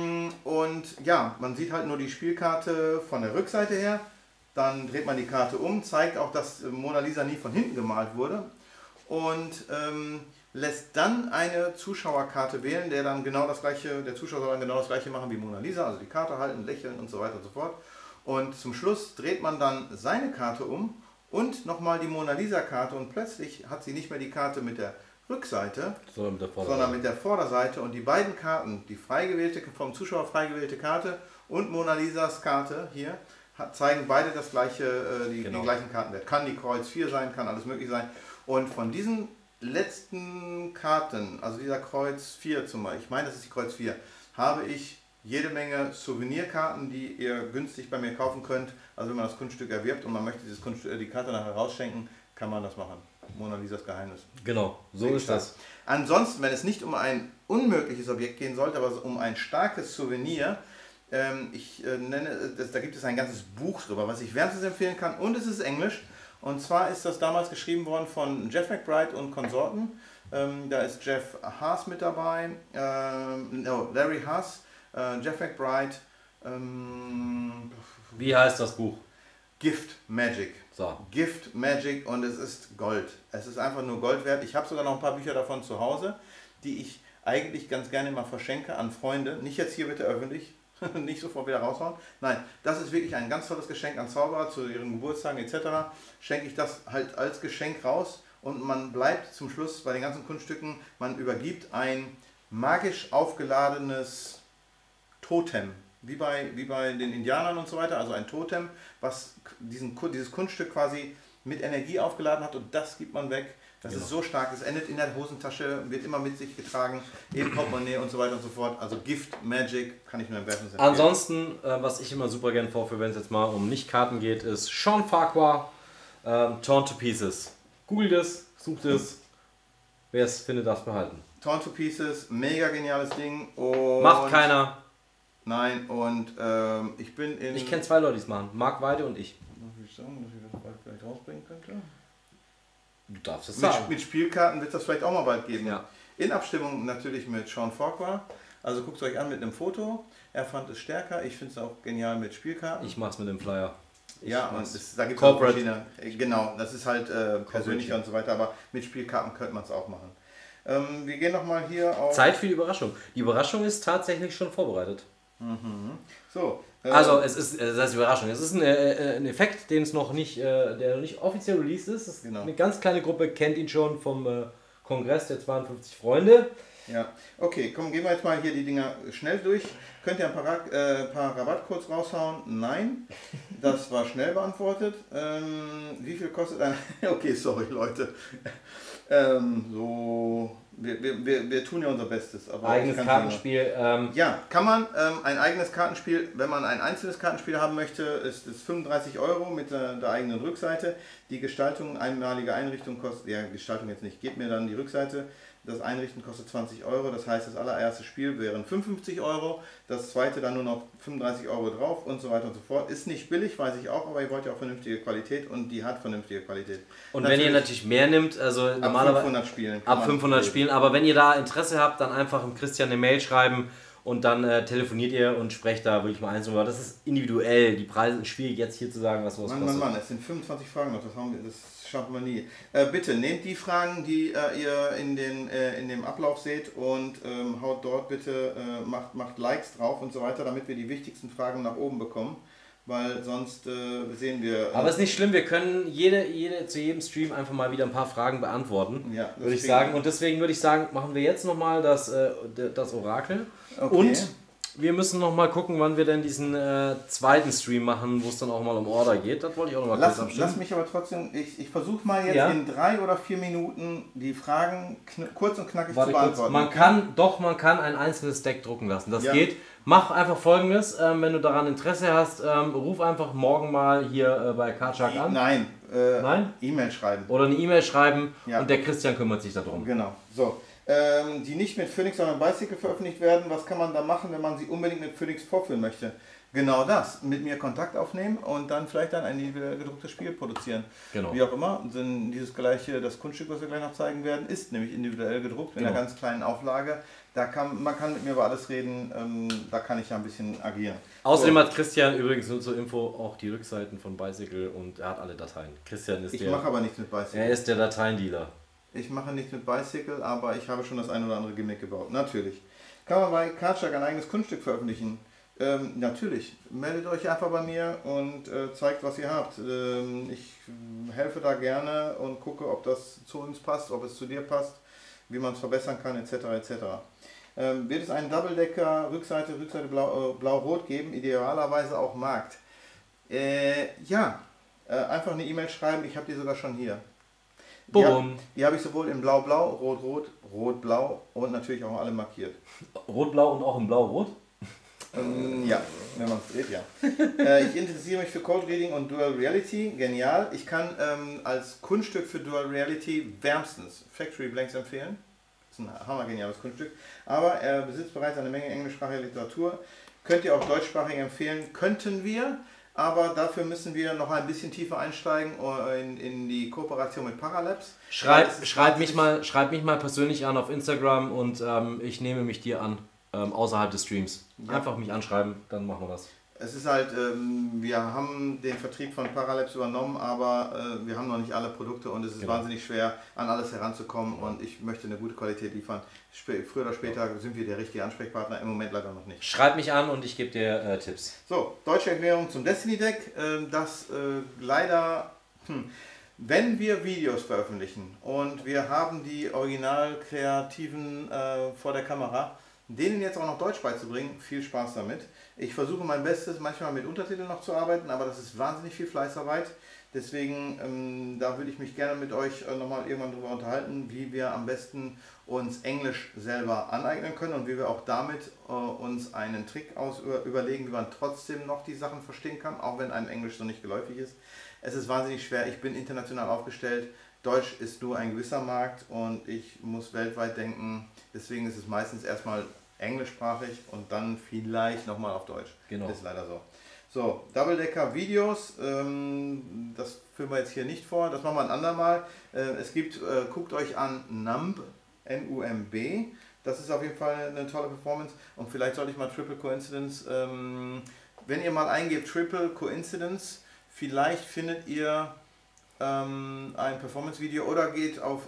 ja, man sieht halt nur die Spielkarte von der Rückseite her. Dann dreht man die Karte um, zeigt auch, dass Mona Lisa nie von hinten gemalt wurde. Und lässt dann eine Zuschauerkarte wählen, der Zuschauer soll dann genau das gleiche machen wie Mona Lisa, also die Karte halten, lächeln und so weiter und so fort. Und zum Schluss dreht man dann seine Karte um und nochmal die Mona Lisa Karte und plötzlich hat sie nicht mehr die Karte mit der Rückseite, sondern mit der Vorderseite und die beiden Karten, die vom Zuschauer frei gewählte Karte und Mona Lisas Karte hier, zeigen beide das gleiche, die gleichen Kartenwert. Kann die Kreuz 4 sein, kann alles möglich sein. Und von diesen letzten Karten, also dieser Kreuz 4 zum Beispiel, ich meine, das ist die Kreuz 4, habe ich jede Menge Souvenirkarten, die ihr günstig bei mir kaufen könnt. Also wenn man das Kunststück erwirbt und man möchte die Karte nachher rausschenken, kann man das machen. Mona Lisas Geheimnis. Genau, so ist das. Ansonsten, wenn es nicht um ein unmögliches Objekt gehen sollte, aber um ein starkes Souvenir, da gibt es ein ganzes Buch drüber, was ich wärmstens empfehlen kann und es ist Englisch. Und zwar ist das damals geschrieben worden von Jeff McBride und Konsorten. Da ist Jeff Haas mit dabei, Larry Haas, Jeff McBride. Wie heißt das Buch? Gift Magic. So. Gift Magic und es ist Gold. Es ist einfach nur Gold wert. Ich habe sogar noch ein paar Bücher davon zu Hause, die ich eigentlich ganz gerne mal verschenke an Freunde. Nicht jetzt hier bitte öffentlich. Nicht sofort wieder raushauen. Nein, das ist wirklich ein ganz tolles Geschenk an Zauberer zu ihren Geburtstagen etc. Schenke ich das halt als Geschenk raus und man bleibt zum Schluss bei den ganzen Kunststücken, man übergibt ein magisch aufgeladenes Totem, wie bei den Indianern und so weiter, also ein Totem, was dieses Kunststück quasi mit Energie aufgeladen hat und das gibt man weg. Das ist so stark, es endet in der Hosentasche, wird immer mit sich getragen, im Portemonnaie und so weiter und so fort. Also Gift Magic kann ich nur wärmstens empfehlen. Ansonsten, was ich immer super gern vorführe, wenn es jetzt mal um Nicht-Karten geht, ist Sean Farquhar, Torn to Pieces. Googelt es, sucht es, wer es findet, darf es behalten. Torn to Pieces, mega geniales Ding. Und macht keiner. Nein, und ich bin in... Ich kenne 2 Leute, die es machen, Marc Weide und ich. Darf ich sagen, dass ich das bald vielleicht rausbringen könnte? Du darfst es sagen. Mit Spielkarten wird das vielleicht auch mal bald geben. Ja. In Abstimmung natürlich mit Sean Farquhar. Also guckt es euch an mit einem Foto. Er fand es stärker. Ich finde es auch genial mit Spielkarten. Ich mache es mit dem Flyer. Ja, und da gibt es auch verschiedene. Genau, das ist halt persönlicher und so weiter. Aber mit Spielkarten könnte man es auch machen. Wir gehen nochmal hier auf... Zeit für die Überraschung. Die Überraschung ist tatsächlich schon vorbereitet. Mhm. So. Also das heißt Überraschung. Es ist ein Effekt, den es noch nicht, der noch nicht offiziell released ist. Genau. Eine ganz kleine Gruppe kennt ihn schon vom Kongress der 52 Freunde. Ja, okay, komm, gehen wir jetzt mal hier die Dinger schnell durch. Könnt ihr ein paar Rabattcodes raushauen? Nein, das war schnell beantwortet. Wie viel kostet ein... Okay, sorry Leute. Wir tun ja unser Bestes. Aber eigenes Kartenspiel. Ja, kann man ein eigenes Kartenspiel, wenn man ein einzelnes Kartenspiel haben möchte, ist es 35 € mit der eigenen Rückseite. Die Gestaltung, einmalige Einrichtung kostet, ja Gestaltung jetzt nicht, gebt mir dann die Rückseite. Das Einrichten kostet 20 Euro, das heißt, das allererste Spiel wären 55 Euro, das zweite dann nur noch 35 Euro drauf und so weiter und so fort. Ist nicht billig, weiß ich auch, aber ihr wollt ja auch vernünftige Qualität und die hat vernünftige Qualität. Und wenn ihr natürlich mehr nimmt, also normalerweise 500 Spielen. Ab 500 Spielen, aber wenn ihr da Interesse habt, dann einfach dem Christian eine Mail schreiben und dann telefoniert ihr und sprecht da wirklich mal eins. Das ist individuell, die Preise sind schwierig jetzt hier zu sagen, was kostet. Mann, es sind 25 Fragen noch, das schaffen wir nie. Bitte nehmt die Fragen, die ihr in dem Ablauf seht und haut dort bitte, macht Likes drauf und so weiter, damit wir die wichtigsten Fragen nach oben bekommen. Weil sonst sehen wir... Aber ist nicht schlimm, wir können zu jedem Stream einfach mal wieder ein paar Fragen beantworten, ja, würde ich sagen. Und deswegen würde ich sagen, machen wir jetzt nochmal das Orakel. Okay. Und wir müssen nochmal gucken, wann wir denn diesen zweiten Stream machen, wo es dann auch mal um Order geht. Das wollte ich auch nochmal kurz abstimmen. Lass mich aber trotzdem, ich versuche mal jetzt in 3 oder 4 Minuten die Fragen kurz und knackig zu beantworten. Man kann ein einzelnes Deck drucken lassen. Das geht. Mach einfach Folgendes, wenn du daran Interesse hast, ruf einfach morgen mal hier bei Card-Shark an. Nein? E-Mail schreiben. Oder eine E-Mail schreiben und der Christian kümmert sich darum. Genau. So. Die nicht mit Phoenix, sondern Bicycle veröffentlicht werden. Was kann man da machen, wenn man sie unbedingt mit Phoenix vorführen möchte? Genau das. Mit mir Kontakt aufnehmen und dann vielleicht ein individuell gedrucktes Spiel produzieren. Genau. Wie auch immer. Denn das Kunststück, was wir gleich noch zeigen werden, ist nämlich individuell gedruckt in einer ganz kleinen Auflage. Man kann mit mir über alles reden, da kann ich ja ein bisschen agieren. Außerdem hat Christian übrigens nur zur Info auch die Rückseiten von Bicycle und er hat alle Dateien. Christian ist Ich mache aber nichts mit Bicycle. Er ist der Dateiendealer. Ich mache nichts mit Bicycle, aber ich habe schon das ein oder andere Gimmick gebaut. Natürlich. Kann man bei Card-Shark ein eigenes Kunststück veröffentlichen? Natürlich. Meldet euch einfach bei mir und zeigt, was ihr habt. Ich helfe da gerne und gucke, ob das zu uns passt, ob es zu dir passt, wie man es verbessern kann, etc. etc. Wird es einen Doubledecker Rückseite blau-rot geben, idealerweise auch Markt? Ja, einfach eine E-Mail schreiben, ich habe die sogar schon hier. Die habe ich sowohl in blau-blau, rot-rot, rot-blau und natürlich auch alle markiert. Rot-blau und auch in blau-rot? Ja, wenn man es dreht, ja. Ich interessiere mich für Code Reading und Dual Reality, genial. Ich kann als Kunststück für Dual Reality wärmstens Factory Blanks empfehlen. Das ist ein hammergeniales Kunststück. Aber er besitzt bereits eine Menge englischsprachige Literatur. Könnt ihr auch deutschsprachig empfehlen? Könnten wir. Aber dafür müssen wir noch ein bisschen tiefer einsteigen in die Kooperation mit Paralabs. Schreib mich mal persönlich an auf Instagram und ich nehme mich dir an, außerhalb des Streams. Ja. Einfach mich anschreiben, dann machen wir das. Es ist halt, wir haben den Vertrieb von Paralabs übernommen, aber wir haben noch nicht alle Produkte und es ist wahnsinnig schwer, an alles heranzukommen und ich möchte eine gute Qualität liefern. Früher oder später sind wir der richtige Ansprechpartner, im Moment leider noch nicht. Schreib mich an und ich gebe dir Tipps. So, deutsche Erklärung zum Destiny Deck, das leider... Wenn wir Videos veröffentlichen und wir haben die Original-Kreativen vor der Kamera, denen jetzt auch noch Deutsch beizubringen, viel Spaß damit. Ich versuche mein Bestes, manchmal mit Untertiteln noch zu arbeiten, aber das ist wahnsinnig viel Fleißarbeit. Deswegen, da würde ich mich gerne mit euch nochmal irgendwann darüber unterhalten, wie wir am besten uns Englisch selber aneignen können und wie wir auch damit uns einen Trick überlegen, wie man trotzdem noch die Sachen verstehen kann, auch wenn einem Englisch so nicht geläufig ist. Es ist wahnsinnig schwer, ich bin international aufgestellt, Deutsch ist nur ein gewisser Markt und ich muss weltweit denken, deswegen ist es meistens erstmal englischsprachig und dann vielleicht nochmal auf Deutsch. Genau. Das ist leider so. So, Doubledecker Videos, das führen wir jetzt hier nicht vor, das machen wir ein andermal. Es gibt, guckt euch an NUMB, N-U-M-B, das ist auf jeden Fall eine tolle Performance und vielleicht sollte ich mal Triple Coincidence, wenn ihr mal eingebt Triple Coincidence, vielleicht findet ihr ein Performance-Video oder geht auf,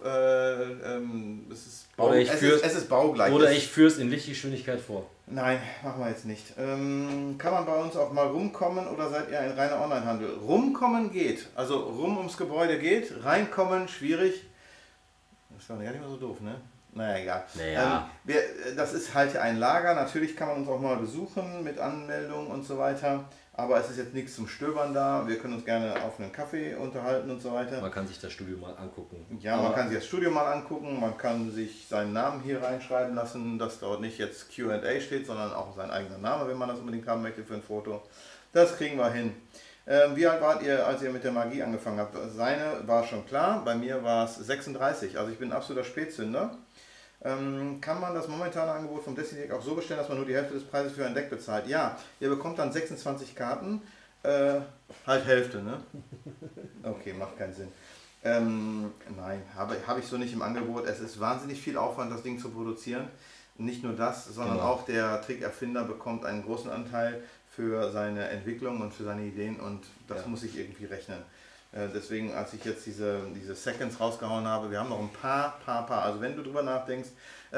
es ist baugleich. Oder ich führe es in Lichtgeschwindigkeit vor. Nein, machen wir jetzt nicht. Kann man bei uns auch mal rumkommen oder seid ihr ein reiner Onlinehandel? Rumkommen geht, also rum ums Gebäude geht, reinkommen schwierig. Das war gar nicht mehr so doof, ne? Naja, egal. Naja. Das ist halt ein Lager, natürlich kann man uns auch mal besuchen mit Anmeldung und so weiter. Aber es ist jetzt nichts zum Stöbern da. Wir können uns gerne auf einen Kaffee unterhalten und so weiter. Man kann sich das Studio mal angucken. Ja, man kann sich das Studio mal angucken. Man kann sich seinen Namen hier reinschreiben lassen, dass dort nicht jetzt Q&A steht, sondern auch sein eigener Name, wenn man das unbedingt haben möchte für ein Foto. Das kriegen wir hin. Wie alt wart ihr, als ihr mit der Magie angefangen habt? Seine war schon klar, bei mir war es 36. Also ich bin ein absoluter Spätzünder. kann man das momentane Angebot vom Destiny Deck auch so bestellen, dass man nur die Hälfte des Preises für ein Deck bezahlt? Ja, ihr bekommt dann 26 Karten, halt Hälfte, ne? Okay, macht keinen Sinn. Nein, habe ich so nicht im Angebot. Es ist wahnsinnig viel Aufwand, das Ding zu produzieren. Nicht nur das, sondern auch der Trick-Erfinder bekommt einen großen Anteil für seine Entwicklung und für seine Ideen und das muss ich irgendwie rechnen. Deswegen, als ich jetzt diese Seconds rausgehauen habe, wir haben noch ein paar, also wenn du drüber nachdenkst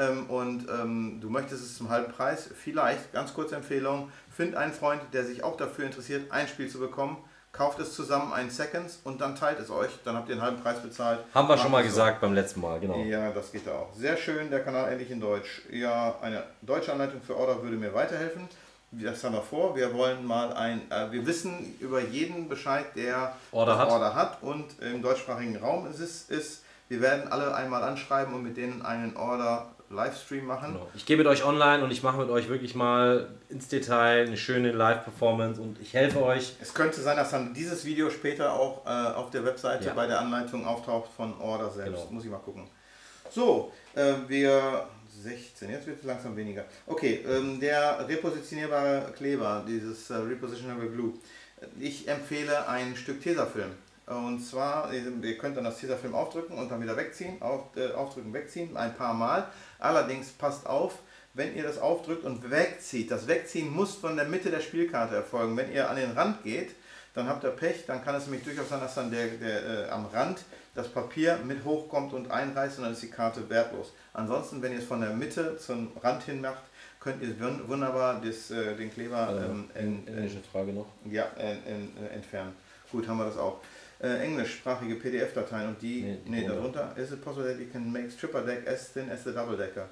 du möchtest es zum halben Preis, vielleicht, ganz kurze Empfehlung, find einen Freund, der sich auch dafür interessiert, ein Spiel zu bekommen, kauft es zusammen, ein Seconds und dann teilt es euch, dann habt ihr einen halben Preis bezahlt. Haben wir schon mal gesagt beim letzten Mal, genau. Ja, das geht auch. Sehr schön, der Kanal endlich in Deutsch. Ja, eine deutsche Anleitung für Order würde mir weiterhelfen. Das haben wir vor. Wir wollen mal wir wissen über jeden Bescheid, der Order hat und im deutschsprachigen Raum ist. Wir werden alle einmal anschreiben und mit denen einen Order-Livestream machen. Genau. Ich gehe mit euch online und ich mache mit euch wirklich mal ins Detail eine schöne Live-Performance und ich helfe euch. Es könnte sein, dass dann dieses Video später auch auf der Webseite bei der Anleitung auftaucht von Order selbst. Genau. Muss ich mal gucken. So, wir 16, jetzt wird es langsam weniger. Okay, der repositionierbare Kleber, dieses Repositionable Glue. Ich empfehle ein Stück Tesafilm. Und zwar, ihr könnt dann das Tesafilm aufdrücken und dann wieder wegziehen, aufdrücken, wegziehen, ein paar Mal. Allerdings passt auf, wenn ihr das aufdrückt und wegzieht. Das Wegziehen muss von der Mitte der Spielkarte erfolgen. Wenn ihr an den Rand geht, dann habt ihr Pech, dann kann es nämlich durchaus sein, dass dann am Rand das Papier mit hochkommt und einreißt und dann ist die Karte wertlos. Ansonsten, wenn ihr es von der Mitte zum Rand hin macht, könnt ihr wunderbar den Kleber Frage noch. Ja, entfernen. Gut, haben wir das auch. Englischsprachige PDF-Dateien und die, darunter, is it possible that you can make stripper deck as thin as the double decker?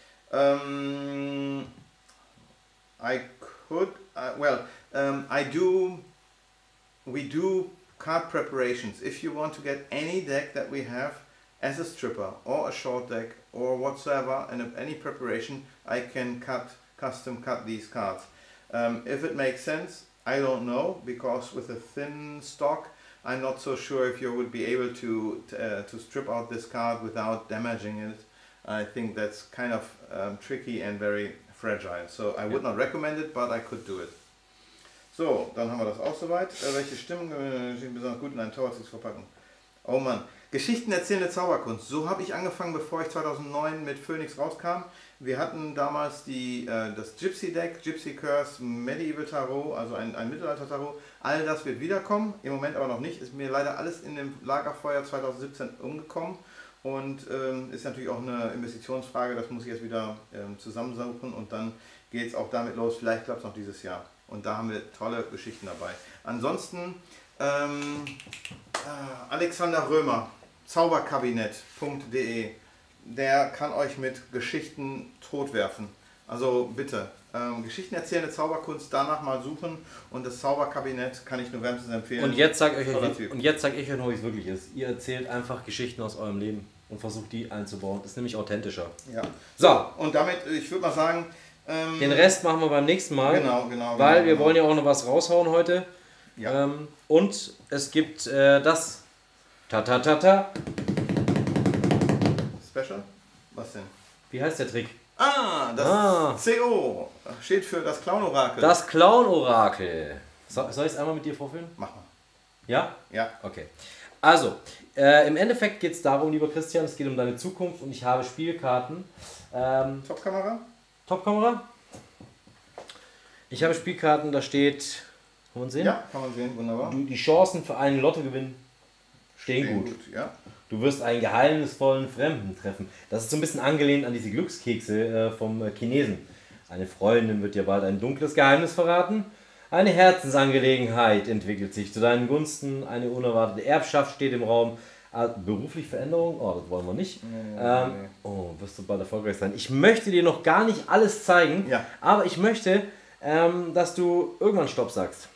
I could, we do card preparations. If you want to get any deck that we have as a stripper or a short deck or whatsoever and any preparation, I can custom cut these cards. If it makes sense, I don't know, because with a thin stock, I'm not so sure if you would be able to strip out this card without damaging it. I think that's kind of tricky and very fragile. So I would not recommend it, but I could do it. So, dann haben wir das auch soweit. Welche Stimmung stehen besonders gut in einem Zaubersticks verpacken? Oh Mann, Geschichten erzählende Zauberkunst. So habe ich angefangen, bevor ich 2009 mit Phoenix rauskam. Wir hatten damals das Gypsy Deck, Gypsy Curse, Medieval Tarot, also ein Mittelalter Tarot. All das wird wiederkommen, im Moment aber noch nicht. Ist mir leider alles in dem Lagerfeuer 2017 umgekommen und ist natürlich auch eine Investitionsfrage. Das muss ich jetzt wieder zusammensuchen und dann geht es auch damit los. Vielleicht klappt es noch dieses Jahr. Und da haben wir tolle Geschichten dabei. Ansonsten Alexander Römer, Zauberkabinett.de, der kann euch mit Geschichten totwerfen. Also bitte, Geschichten erzählende Zauberkunst, danach mal suchen und das Zauberkabinett kann ich nur wärmstens empfehlen. Und jetzt sage ich euch noch, wie es wirklich ist. Ihr erzählt einfach Geschichten aus eurem Leben und versucht die einzubauen. Das ist nämlich authentischer. Ja. So, und damit, ich würde mal sagen, den Rest machen wir beim nächsten Mal. Genau. Weil wir wollen ja auch noch was raushauen heute. Ja. Und es gibt das Ta-ta-ta-ta. Special? Was denn? Wie heißt der Trick? Das CO steht für das Clown-Orakel. Das Clown-Orakel. Soll ich es einmal mit dir vorführen? Mach mal. Ja? Ja. Okay. Also, im Endeffekt geht es darum, lieber Christian, es geht um deine Zukunft und ich habe Spielkarten. Topkamera? Topkamera. Ich habe Spielkarten, da steht, kann man sehen? Ja, kann man sehen, wunderbar. Die Chancen für einen Lottogewinn stehen gut. Ja. Du wirst einen geheimnisvollen Fremden treffen. Das ist so ein bisschen angelehnt an diese Glückskekse vom Chinesen. Eine Freundin wird dir bald ein dunkles Geheimnis verraten. Eine Herzensangelegenheit entwickelt sich zu deinen Gunsten. Eine unerwartete Erbschaft steht im Raum. Berufliche Veränderung? Oh, das wollen wir nicht. Nee. Oh, wirst du bald erfolgreich sein. Ich möchte dir noch gar nicht alles zeigen, aber ich möchte, dass du irgendwann Stopp sagst.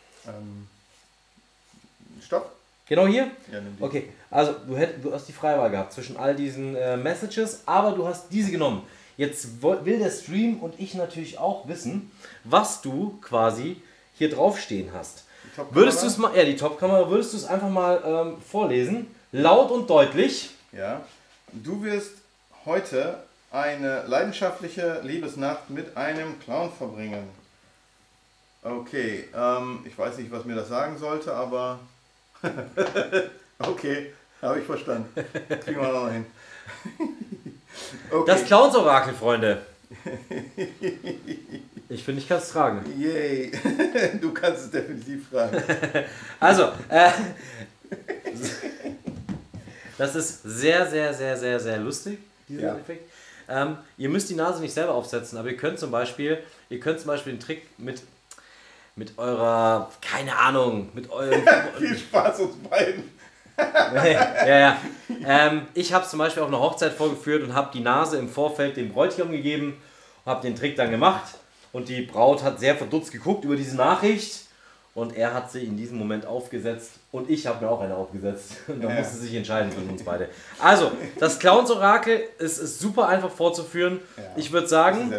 Stopp? Genau hier? Ja, nimm die. Okay, also du hast die Freiwahl gehabt zwischen all diesen Messages, aber du hast diese genommen. Jetzt will der Stream und ich natürlich auch wissen, was du quasi hier draufstehen hast. Würdest du es mal, die Topkamera, würdest du es einfach mal vorlesen? Laut und deutlich. Ja. Du wirst heute eine leidenschaftliche Liebesnacht mit einem Clown verbringen. Okay, ich weiß nicht, was mir das sagen sollte, aber okay, habe ich verstanden. Kriegen wir noch hin. Okay. Das Clowns-Orakel, Freunde. Ich finde, ich kann es tragen. Yay, du kannst es definitiv tragen. Also, das ist sehr, sehr, sehr, sehr, sehr lustig, dieser Effekt. Ihr müsst die Nase nicht selber aufsetzen, aber ihr könnt zum Beispiel den Trick mit eurer, keine Ahnung, mit eurem... Viel Spaß uns beiden. ja. Ich habe es zum Beispiel auf einer Hochzeit vorgeführt und habe die Nase im Vorfeld dem Bräutigam gegeben und habe den Trick dann gemacht. Und die Braut hat sehr verdutzt geguckt über diese Nachricht und er hat sie in diesem Moment aufgesetzt und ich habe mir auch eine aufgesetzt. Und da musste sich entscheiden für uns beide. Also, das Clowns-Orakel ist super einfach vorzuführen. Ja, ich würde sagen...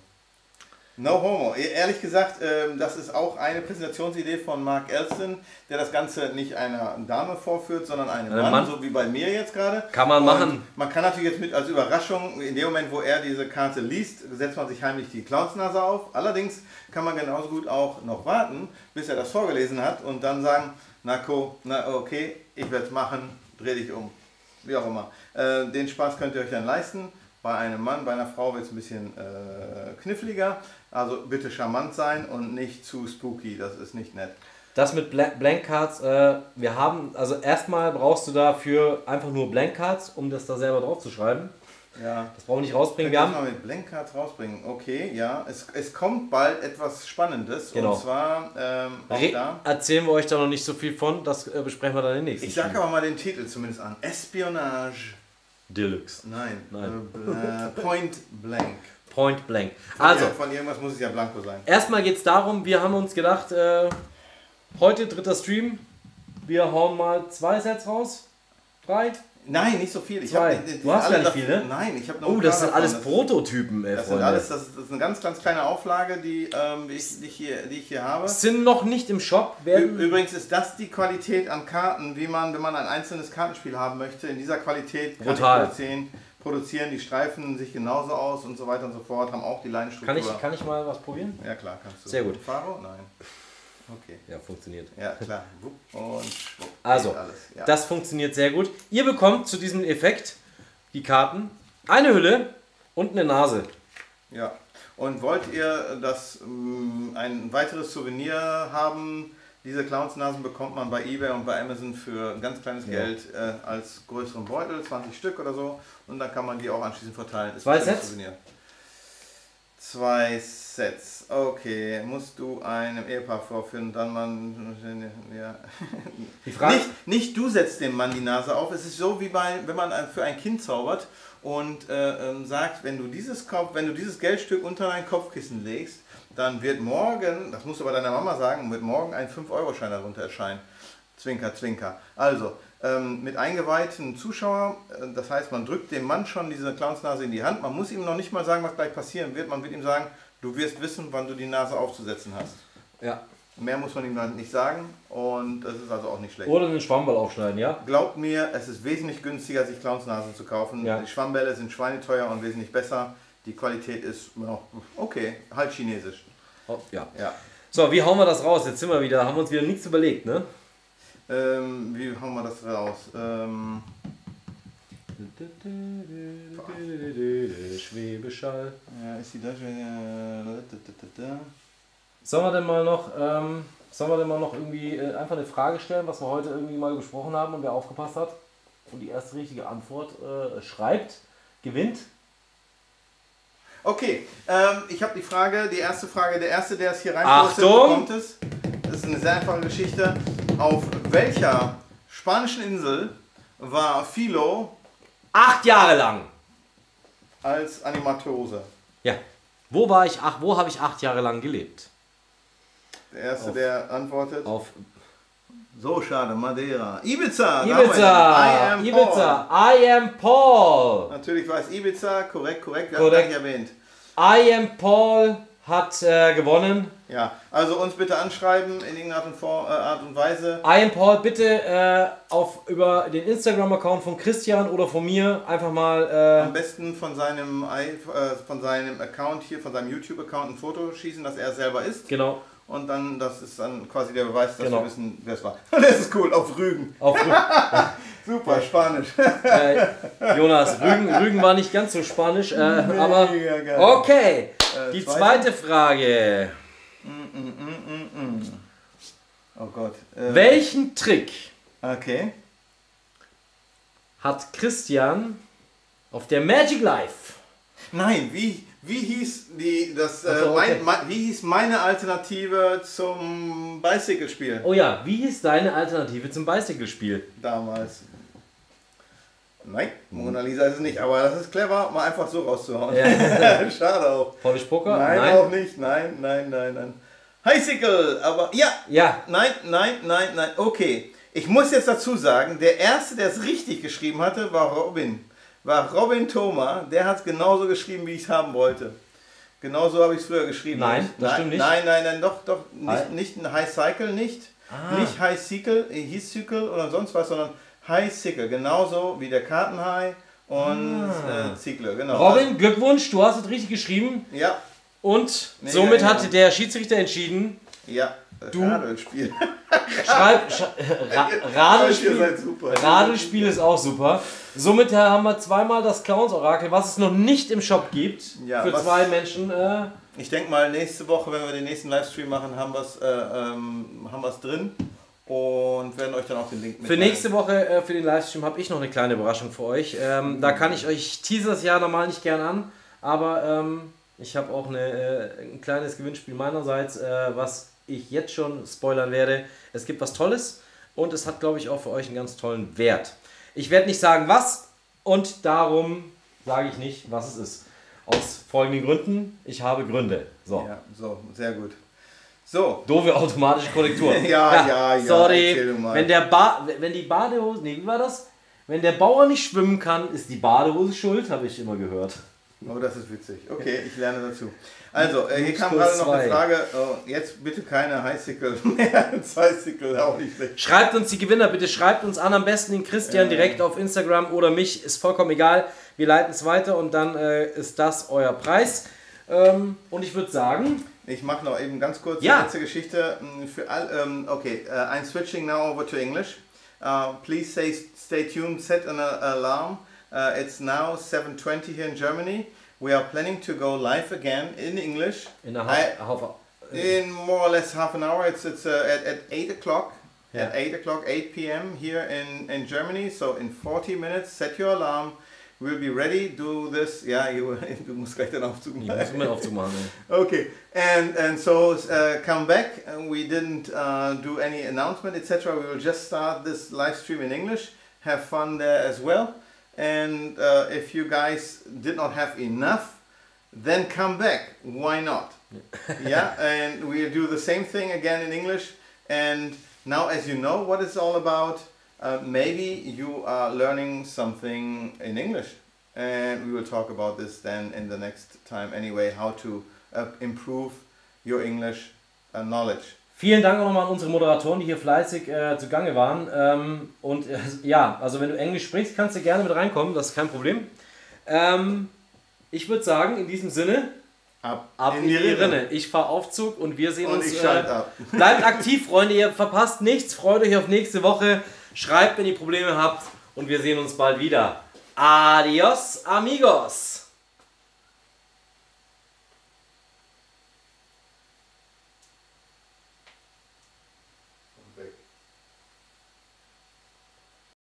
No homo. Ehrlich gesagt, das ist auch eine Präsentationsidee von Mark Elston, der das Ganze nicht einer Dame vorführt, sondern einem Mann, so wie bei mir jetzt gerade. Kann man machen. Man kann natürlich jetzt mit als Überraschung, in dem Moment, wo er diese Karte liest, setzt man sich heimlich die Clownsnase auf. Allerdings kann man genauso gut auch noch warten, bis er das vorgelesen hat und dann sagen, na okay, ich werde es machen, dreh dich um. Wie auch immer. Den Spaß könnt ihr euch dann leisten. Bei einem Mann, bei einer Frau wird es ein bisschen kniffliger. Also bitte charmant sein und nicht zu spooky, das ist nicht nett. Das mit Blank Cards, wir haben, also erstmal brauchst du dafür einfach nur Blank Cards, um das da selber drauf zu schreiben. Ja. Das brauchen wir nicht rausbringen. Wir haben mal mit Blank Cards rausbringen. Okay, ja. Es kommt bald etwas Spannendes. Genau. Und zwar auch da. Erzählen wir euch da noch nicht so viel von, das besprechen wir dann in den nächsten. Ich sage aber mal den Titel zumindest an. Espionage Deluxe. Nein. Point Blank. Point Blank. Also, von irgendwas muss es ja Blanco sein. Erstmal geht es darum, wir haben uns gedacht, heute dritter Stream, wir hauen mal 2 Sets raus. 3? Nein, nicht so viel. Du hast gar nicht viel, ne? Nein, ich habe noch. Oh, das sind alles Prototypen, ey, Freunde. Das ist eine ganz, ganz kleine Auflage, die ich hier habe. Sind noch nicht im Shop. Übrigens ist das die Qualität an Karten, wie man, wenn man ein einzelnes Kartenspiel haben möchte, in dieser Qualität kann ich produzieren. Die Streifen sich genauso aus und so weiter und so fort, haben auch die Leinenstruktur. Kann ich mal was probieren? Ja klar, kannst du. Sehr gut. Faro? Nein. Okay. Ja, funktioniert. Ja, klar. Und schwupp. Also, alles. Ja. Das funktioniert sehr gut. Ihr bekommt zu diesem Effekt die Karten, eine Hülle und eine Nase. Ja. Und wollt ihr ein weiteres Souvenir haben? Diese Clownsnasen bekommt man bei eBay und bei Amazon für ein ganz kleines Geld als größeren Beutel, 20 Stück oder so. Und dann kann man die auch anschließend verteilen. 2 Sets? Souvenir. 2 Sets. Okay, musst du einem Ehepaar vorführen, dann man... Ja. Die Frage? Nicht du setzt dem Mann die Nase auf. Es ist so, wie wenn man für ein Kind zaubert und sagt, wenn du dieses Geldstück unter dein Kopfkissen legst, dann wird morgen, das musst du bei deiner Mama sagen, wird morgen ein 5-Euro-Schein darunter erscheinen. Zwinker, zwinker. Also, mit eingeweihten Zuschauern, das heißt, man drückt dem Mann schon diese Clownsnase in die Hand. Man muss ihm noch nicht mal sagen, was gleich passieren wird. Man wird ihm sagen, du wirst wissen, wann du die Nase aufzusetzen hast. Ja. Mehr muss man ihm dann nicht sagen und das ist also auch nicht schlecht. Oder einen Schwammball aufschneiden, ja? Glaubt mir, es ist wesentlich günstiger, sich Clownsnasen zu kaufen. Ja. Die Schwammbälle sind schweineteuer und wesentlich besser. Die Qualität ist okay, halt chinesisch. Oh, ja. So, wie hauen wir das raus? Jetzt sind wir wieder, haben wir uns wieder nichts überlegt, ne? Wie hauen wir das raus? Schwebeschall. Ja, ist die da schon? Sollen wir denn mal noch irgendwie einfach eine Frage stellen, was wir heute irgendwie mal besprochen haben und wer aufgepasst hat und die erste richtige Antwort schreibt, gewinnt? Okay, ich habe die erste Frage, der erste, der es hier reinpostet, bekommt es. Das ist eine sehr einfache Geschichte. Auf welcher spanischen Insel war Philo 8 Jahre lang als Animateuse? Ja. Wo habe ich 8 Jahre lang gelebt? Der erste, der antwortet. So schade, Madeira. Ibiza! I am Paul! Natürlich war es Ibiza, korrekt, wir haben gleich erwähnt. I am Paul hat gewonnen. Ja, also uns bitte anschreiben in irgendeiner Art und Weise. I am Paul, bitte über den Instagram-Account von Christian oder von mir einfach mal... am besten von seinem Account hier, von seinem YouTube-Account ein Foto schießen, dass er selber ist. Genau. Und dann, das ist dann quasi der Beweis, dass wir wissen, wer es war. Das ist cool, auf Rügen. Auf Rügen. Super, Spanisch. Jonas, Rügen war nicht ganz so Spanisch, aber geil. Okay, die zweite Frage. Oh Gott. Welchen Trick hat Christian auf der Magic Life? Nein, wie hieß wie hieß meine Alternative zum Bicycle-Spiel? Oh ja, wie hieß deine Alternative zum Bicycle-Spiel? Damals. Nein, Mona Lisa ist es nicht, aber das ist clever, mal einfach so rauszuhauen. Ja. Schade auch. Polish Poker? Nein, auch nicht. Nein. Bicycle, aber ja. Nein. Okay. Ich muss jetzt dazu sagen, der Erste, der es richtig geschrieben hatte, war Robin Thoma. Der hat es genauso geschrieben, wie ich es haben wollte. Genauso habe ich es früher geschrieben. Nein, das stimmt nicht. Nein, doch. Nicht ein High Cycle, nicht. Nicht High Cycle, hieß Cycle oder sonst was, sondern High Cycle. Genauso wie der Kartenhai und Cycle. Genau. Robin, Glückwunsch, du hast es richtig geschrieben. Ja. Und somit hat der Schiedsrichter entschieden. Ja. Radelspiel. Radelspiel ist auch super. Somit haben wir zweimal das Clowns-Orakel, was es noch nicht im Shop gibt. Ja, für zwei Menschen. Ich denke mal, nächste Woche, wenn wir den nächsten Livestream machen, haben wir es drin und werden euch dann auch den Link mitteilen. Für nächste Woche, für den Livestream, habe ich noch eine kleine Überraschung für euch. Da kann ich teaser das Jahr normal nicht gern an, aber ich habe auch ein kleines Gewinnspiel meinerseits, was ich jetzt schon spoilern werde. Es gibt was Tolles und es hat, glaube ich, auch für euch einen ganz tollen Wert. Ich werde nicht sagen, was, und darum sage ich nicht, was es ist. Aus folgenden Gründen: Ich habe Gründe. So. Ja, so, sehr gut. So. Doofe automatische Korrektur. ja. Sorry. Wenn die Badehose, wie war das? Wenn der Bauer nicht schwimmen kann, ist die Badehose schuld, habe ich immer gehört. Oh, das ist witzig. Okay, ich lerne dazu. Also, hier kam gerade noch eine Frage. Jetzt bitte keine Highcycle mehr. Bicycle auch nicht schlecht. Schreibt uns die Gewinner, bitte schreibt uns an, am besten den Christian direkt auf Instagram oder mich, ist vollkommen egal. Wir leiten es weiter und dann ist das euer Preis. Und ich würde sagen... Ich mache noch eben ganz kurz die letzte Geschichte. Für I'm switching now over to English. Please stay tuned, set an alarm. It's now 7:20 here in Germany. We are planning to go live again in English. In more or less half an hour. It's at 8 o'clock. Yeah. At 8 o'clock, 8 p.m. here in Germany. So in 40 minutes, set your alarm. We'll be ready. Do this. Ja, du musst gleich den Aufzug machen. Ich muss immer den Aufzug machen. Okay. And so come back. We didn't do any announcement, etc. We will just start this live stream in English. Have fun there as well. And if you guys did not have enough, then come back. Why not? Yeah, and we do the same thing again in English. And now, as you know what it's all about, maybe you are learning something in English. And we will talk about this then in the next time anyway, how to improve your English knowledge. Vielen Dank auch nochmal an unsere Moderatoren, die hier fleißig zugange waren. Also wenn du Englisch sprichst, kannst du gerne mit reinkommen, das ist kein Problem. Ich würde sagen, in diesem Sinne, ab in die Rinne. Ich fahre Aufzug und wir sehen uns. Ich schalte ab. Bleibt aktiv, Freunde, ihr verpasst nichts. Freut euch auf nächste Woche. Schreibt, wenn ihr Probleme habt und wir sehen uns bald wieder. Adios, amigos!